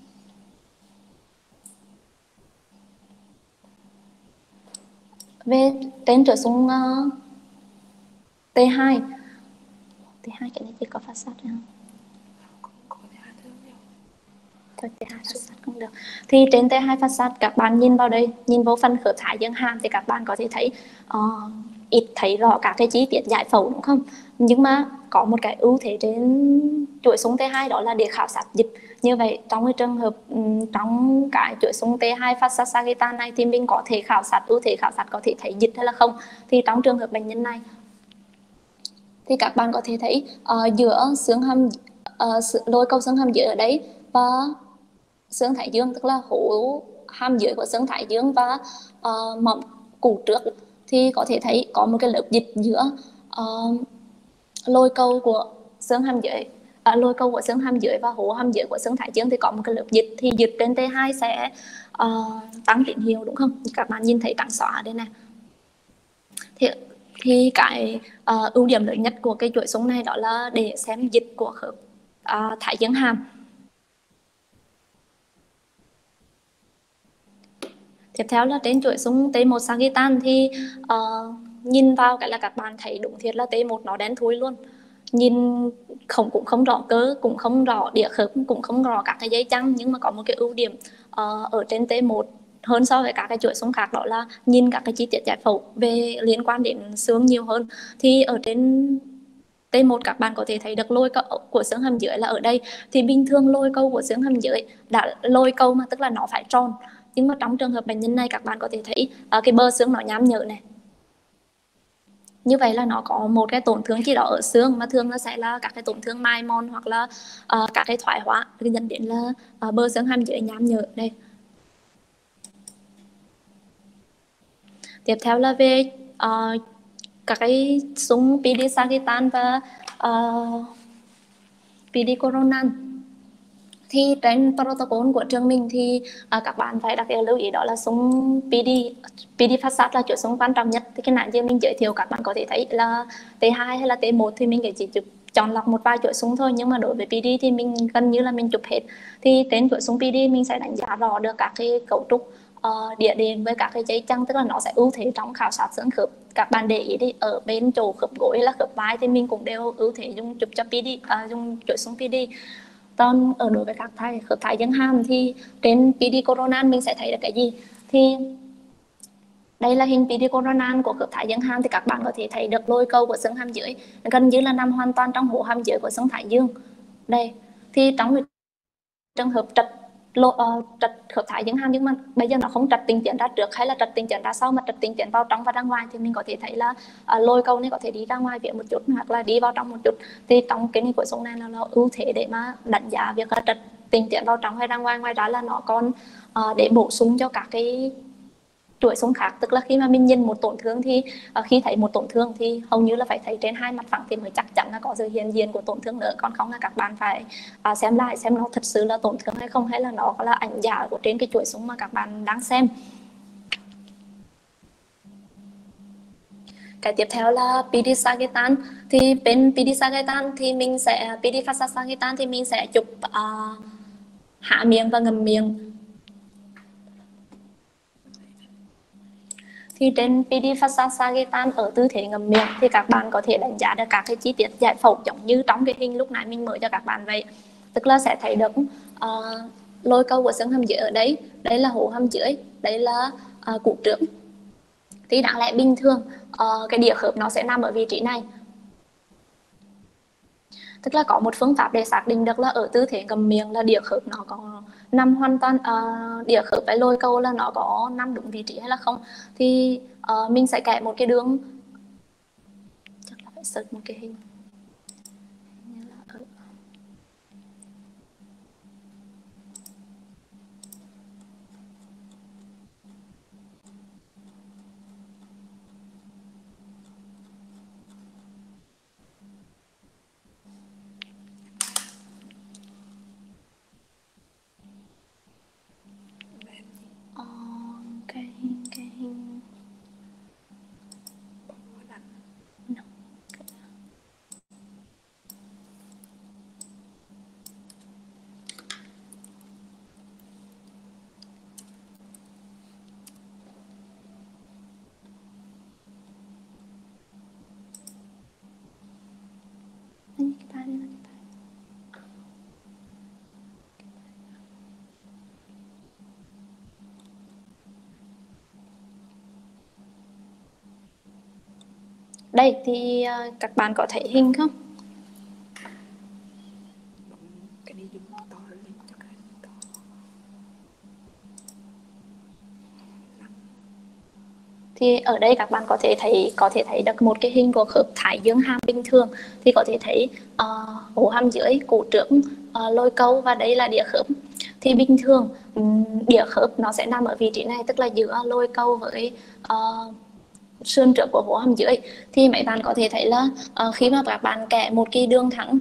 về trên chuỗi sung T2 cái này chỉ có phát sát không? Thôi T2 phát sát không được. Thì trên T2 phát sát các bạn nhìn vào đây, nhìn vào phần khớp thái dương hàm thì các bạn có thể thấy ít thấy rõ các cái chi tiết giải phẫu, đúng không? Nhưng mà có một cái ưu thế trên chuỗi sung T2 đó là để khảo sát dịch. Như vậy trong cái trường hợp trong cái chuỗi sung T2 phát sát sagittal này thì mình có thể khảo sát, ưu thế khảo sát có thể thấy dịch hay là không. Thì trong trường hợp bệnh nhân này thì các bạn có thể thấy giữa xương hàm lôi cầu xương hàm dưới ở đấy và xương thái dương, tức là hố hàm dưới của xương thái dương và mỏm củ trước, thì có thể thấy có một cái lớp dịch giữa lôi cầu của xương hàm dưới, lôi cầu của xương hàm dưới và hố hàm dưới của xương thái dương, thì có một cái lớp dịch. Thì dịch trên T2 sẽ tăng tín hiệu, đúng không? Các bạn nhìn thấy trắng xóa ở đây này. Thì cái ưu điểm lớn nhất của cái chuỗi sung này đó là để xem dịch của khớp thái dương hàm. Tiếp theo là trên chuỗi sung T1 sagittal thì nhìn vào cái là các bạn thấy đúng thiệt là T1 nó đen thui luôn. Nhìn cũng không rõ cơ, cũng không rõ đĩa khớp, cũng không rõ các cái dây chằng. Nhưng mà có một cái ưu điểm ở trên T1 hơn so với các cái chuỗi sung khác, đó là nhìn các cái chi tiết giải phẫu về liên quan đến xương nhiều hơn. Thì ở trên T1 các bạn có thể thấy được lôi cầu của xương hàm dưới là ở đây. Thì bình thường lôi cầu của xương hàm dưới đã lôi cầu mà tức là nó phải tròn, Nhưng mà trong trường hợp bệnh nhân này các bạn có thể thấy cái bờ xương nó nham nhở này. Như vậy là nó có một cái tổn thương gì đó ở xương, mà thường nó sẽ là các cái tổn thương mai mòn hoặc là các cái thoái hóa dẫn đến là bờ xương hàm dưới nham nhở đây. Tiếp theo là về các cái súng PD Sagitan và PD Coronan. Thì trên protocol của trường mình thì các bạn phải đặc biệt lưu ý đó là súng PD phát sát là chuỗi súng quan trọng nhất. Thì cái nãy giờ mình giới thiệu các bạn có thể thấy là T2 hay là T1 thì mình chỉ chọn lọc một vài chuỗi súng thôi, nhưng mà đối với PD thì mình gần như là mình chụp hết. Thì trên chuỗi súng PD mình sẽ đánh giá rõ được các cái cấu trúc địa điểm với các cái dây chằng, tức là nó sẽ ưu thế trong khảo sát xương khớp. Các bạn để ý đi, ở bên chỗ khớp gối là khớp vai thì mình cũng đều ưu thế dùng chụp cho PD, dùng chuỗi súng PD. Còn ở đối với các khớp thái dương hàm thì trên PD Coronan mình sẽ thấy được cái gì? Thì đây là hình PD Coronan của khớp thái dương hàm, thì các bạn có thể thấy được lồi cầu của xương hàm dưới gần như là nằm hoàn toàn trong hố hàm dưới của xương thái dương. Đây, thì trong trường hợp trật khớp thái dương hàm, nhưng mà bây giờ nó không trật tình chuyển ra trước hay là trật tình chuyển ra sau, mà trật tình chuyển vào trong và ra ngoài, thì mình có thể thấy là lồi cầu này có thể đi ra ngoài phía một chút hoặc là đi vào trong một chút. Thì trong cái này của súng này là ưu thế để mà đánh giá việc là trật tình chuyển vào trong hay ra ngoài. Ngoài ra là nó còn để bổ sung cho các cái chuỗi súng khác, tức là khi mà mình nhìn một tổn thương thì khi thấy một tổn thương thì hầu như là phải thấy trên hai mặt phẳng thì mới chắc chắn là có sự hiện diện của tổn thương nữa. Còn không là các bạn phải xem lại xem nó thật sự là tổn thương hay không, hay là nó là ảnh giả của trên cái chuỗi súng mà các bạn đang xem. Cái tiếp theo là PD Sagitan. Thì bên PD Sagitan thì mình sẽ PD Facet Sagitan thì mình sẽ chụp hạ miệng và ngầm miệng. Thì trên PD Facet Sagitan ở tư thế ngầm miệng thì các bạn có thể đánh giá được các cái chi tiết giải phẫu giống như trong cái hình lúc nãy mình mở cho các bạn vậy. Tức là sẽ thấy được lồi cầu của xương hàm dưới ở đây, đây là hố hàm dưới, đây là củ trướng. Thì đáng lẽ bình thường cái đĩa khớp nó sẽ nằm ở vị trí này. Tức là có một phương pháp để xác định được là ở tư thế ngầm miệng là đĩa khớp nó có nằm hoàn toàn, đĩa khớp với lồi cầu là nó có nằm đúng vị trí hay là không. Thì mình sẽ kẻ một cái đường, chắc là phải search một cái hình. Đây thì các bạn có thấy hình không? Thì ở đây các bạn có thể thấy được một cái hình của khớp thái dương hàm bình thường, thì có thể thấy hố hàm dưới, cổ trướng, lồi cầu và đây là đĩa khớp. Thì bình thường đĩa khớp nó sẽ nằm ở vị trí này, tức là giữa lồi cầu với sườn trước của hố hàm dưới. Thì mấy bạn có thể thấy là khi mà các bạn kẻ một cái đường thẳng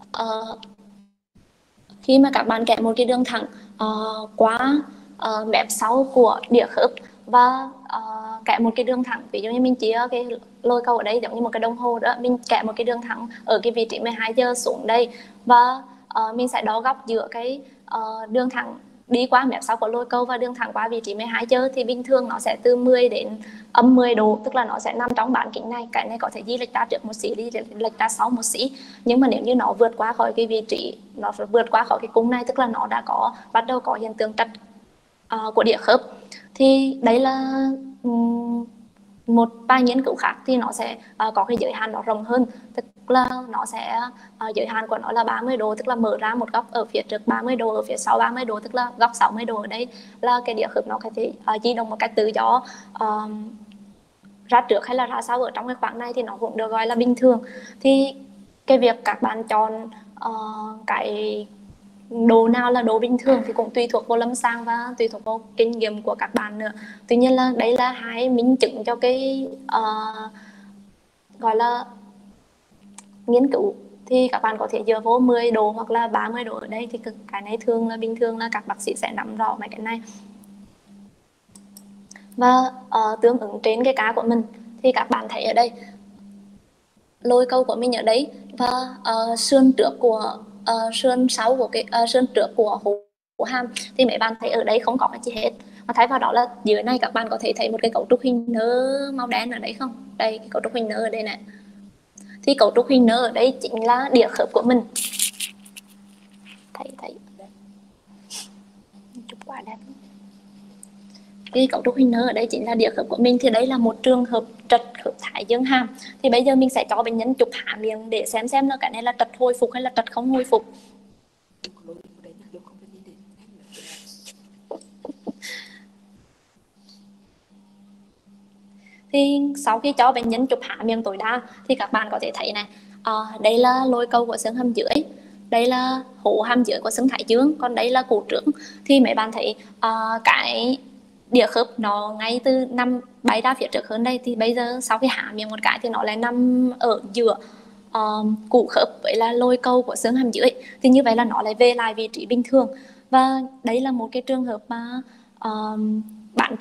qua mép sau của đĩa khớp và kẻ một cái đường thẳng, ví dụ như mình chia cái lồi cầu ở đây giống như một cái đồng hồ đó, mình kẻ một cái đường thẳng ở cái vị trí 12 giờ xuống đây, và mình sẽ đo góc giữa cái đường thẳng đi qua mép sau của lồi cầu và đường thẳng qua vị trí 12 giờ. Thì bình thường nó sẽ từ 10 đến âm 10 độ, tức là nó sẽ nằm trong bán kính này. Cái này có thể di lệch ra trước một xí, đi lệch ra sau một xí, nhưng mà nếu như nó vượt qua khỏi cái vị trí, nó vượt qua khỏi cái cung này, tức là nó đã bắt đầu có hiện tượng trật của đĩa khớp. Thì đấy là một vài nghiên cứu khác thì nó sẽ có cái giới hạn nó rộng hơn, tức là nó sẽ giới hạn của nó là 30 độ, tức là mở ra một góc ở phía trước 30 độ, ở phía sau 30 độ, tức là góc 60 độ. Ở đây là cái đĩa khớp nó có thể di động một cách tự do, ra trước hay là ra sau ở trong cái khoảng này thì nó cũng được gọi là bình thường. Thì cái việc các bạn chọn cái độ nào là độ bình thường thì cũng tùy thuộc vào lâm sàng và tùy thuộc vào kinh nghiệm của các bạn nữa. Tuy nhiên là đấy là hai minh chứng cho cái gọi là nghiên cứu. Thì các bạn có thể dựa vô 10 độ hoặc là 30 độ ở đây, thì cái này thường là bình thường là các bác sĩ sẽ nắm rõ mấy cái này. Và tương ứng trên cái cá của mình thì các bạn thấy ở đây lôi câu của mình ở đấy, và sườn trước của sườn sau của cái sườn trước của hố hàm thì mấy bạn thấy ở đây không có cái gì hết, mà thay vào đó là dưới này các bạn có thể thấy một cái cấu trúc hình nơ màu đen ở đấy không? Đây, cái cấu trúc hình nơ ở đây này. Thì cấu trúc hình nơ ở đây chính là đĩa khớp của mình. Thấy chụp quá đẹp. Cái cấu trúc hình nơ ở đây chính là đĩa khớp của mình. Thì đây là một trường hợp trật khớp thái dương hàm. Thì bây giờ mình sẽ cho bệnh nhân chụp hạ miệng để xem là cái này là trật hồi phục hay là trật không hồi phục. Thì sau khi cho bệnh nhân chụp hạ miệng tối đa thì các bạn có thể thấy này, đây là lồi cầu của xương hàm dưới, đây là hố hàm dưới của xương thái dương, còn đây là cổ trướng. Thì mấy bạn thấy cái đĩa khớp nó ngay từ nằm bay ra phía trước hơn đây, thì bây giờ sau khi hạ miệng một cái thì nó lại nằm ở giữa củ khớp với là lồi cầu của xương hàm dưới. Thì như vậy là nó lại về lại vị trí bình thường. Và đây là một cái trường hợp mà bạn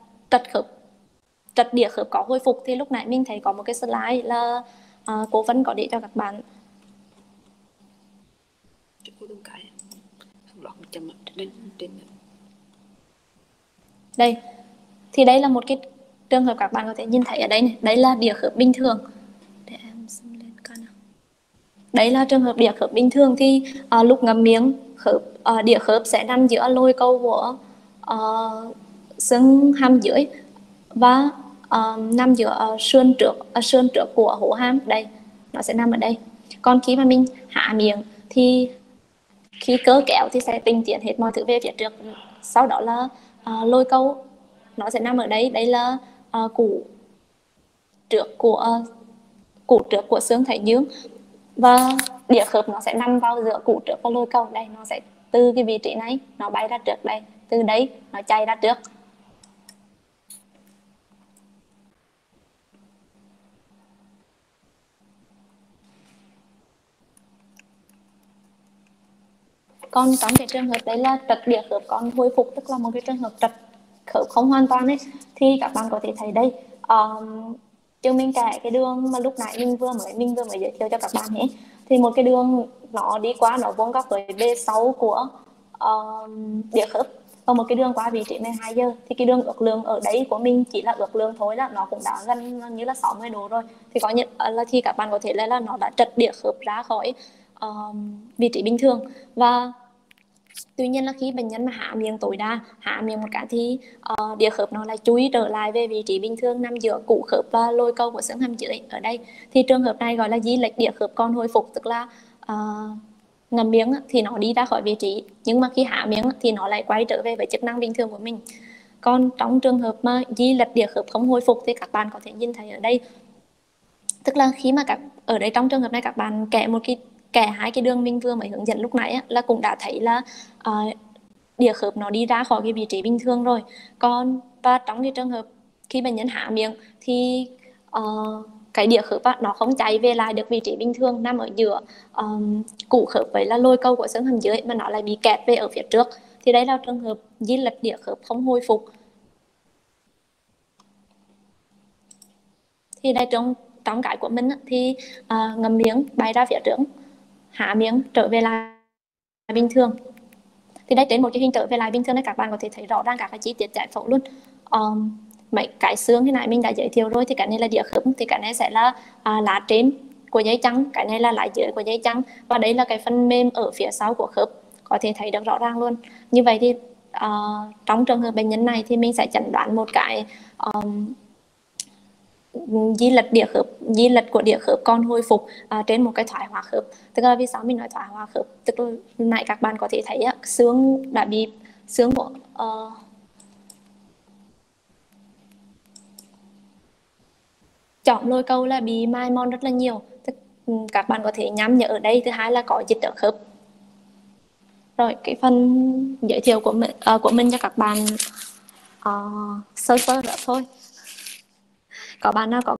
trật đĩa khớp có hồi phục. Thì lúc nãy mình thấy có một cái slide là cô Vân có để cho các bạn. Đây, thì đây là một cái trường hợp các bạn có thể nhìn thấy ở đây này. Đây là đĩa khớp bình thường. Để em zoom lên coi nào. Đây là trường hợp đĩa khớp bình thường. Thì lúc ngậm miệng đĩa khớp sẽ nằm giữa lồi cầu của xương hàm dưới và nằm giữa sườn trước của hố hàm. Đây, nó sẽ nằm ở đây. Còn khi mà mình hạ miệng thì khi cơ kéo thì sẽ tinh tiến hết mọi thứ về phía trước. Sau đó là lồi cầu nó sẽ nằm ở đây. Đây là củ trước của xương thái dương, và đĩa khớp nó sẽ nằm vào giữa củ trước và lồi cầu. Đây, nó sẽ từ cái vị trí này nó bay ra trước đây, từ đấy nó chạy ra trước. Còn trong cái trường hợp đấy là trật đĩa khớp còn hồi phục, tức là một cái trường hợp trật khớp không hoàn toàn ấy, thì các bạn có thể thấy đây, chứ mình kể cái đường mà lúc nãy mình vừa mới giới thiệu cho các bạn ấy, thì một cái đường nó đi qua, nó vuông góc với B6 của đĩa khớp, và một cái đường qua vị trí 12 giờ. Thì cái đường ước lượng ở đấy của mình chỉ là ước lượng thôi, là nó cũng đã gần như là 60 độ rồi. Thì có nhận là thì các bạn có thể là nó đã trật đĩa khớp ra khỏi vị trí bình thường. Và tuy nhiên là khi bệnh nhân mà hạ miệng tối đa, hạ miệng một cái thì đĩa khớp nó lại chui trở lại về vị trí bình thường, nằm giữa củ khớp và lồi cầu của xương hàm dưới ở đây. Thì trường hợp này gọi là di lệch đĩa khớp còn hồi phục, tức là ngậm miệng thì nó đi ra khỏi vị trí, nhưng mà khi hạ miệng thì nó lại quay trở về với chức năng bình thường của mình. Còn trong trường hợp mà di lệch đĩa khớp không hồi phục thì các bạn có thể nhìn thấy ở đây, tức là khi mà ở đây trong trường hợp này các bạn kẻ hai cái đường mình vừa mới hướng dẫn lúc nãy á, là cũng đã thấy là đĩa khớp nó đi ra khỏi cái vị trí bình thường rồi. Còn và trong cái trường hợp khi bệnh nhân hạ miệng thì cái đĩa khớp á, nó không chạy về lại được vị trí bình thường, nằm ở giữa củ khớp với là lồi cầu của xương hàm dưới, mà nó lại bị kẹt về ở phía trước. Thì đây là trường hợp di lệch đĩa khớp không hồi phục. Thì đây trong cái của mình á, thì ngậm miệng bay ra phía trước, hạ miệng trở về lại bình thường. Thì đây, trên một cái hình trở về lại bình thường này các bạn có thể thấy rõ ràng các cái chi tiết giải phẫu luôn. Mấy cái xương thế này mình đã giới thiệu rồi. Thì cái này là đĩa khớp, thì cái này sẽ là lá trên của dây chằng, cái này là lá dưới của dây chằng, và đây là cái phần mềm ở phía sau của khớp, có thể thấy được rõ ràng luôn. Như vậy thì trong trường hợp bệnh nhân này thì mình sẽ chẩn đoán một cái di lệch của đĩa khớp còn hồi phục trên một cái thoái hóa khớp. Tức là vì sao mình nói thoái hóa khớp, tức là nãy các bạn có thể thấy xương đã bị xương của chỏm lồi cầu là bị mai mòn rất là nhiều. Các bạn có thể nhắm nhớ ở đây. Thứ hai là có dịch ở khớp. Rồi cái phần giới thiệu của mình cho các bạn sơ sơ nữa thôi. Có bạn nào có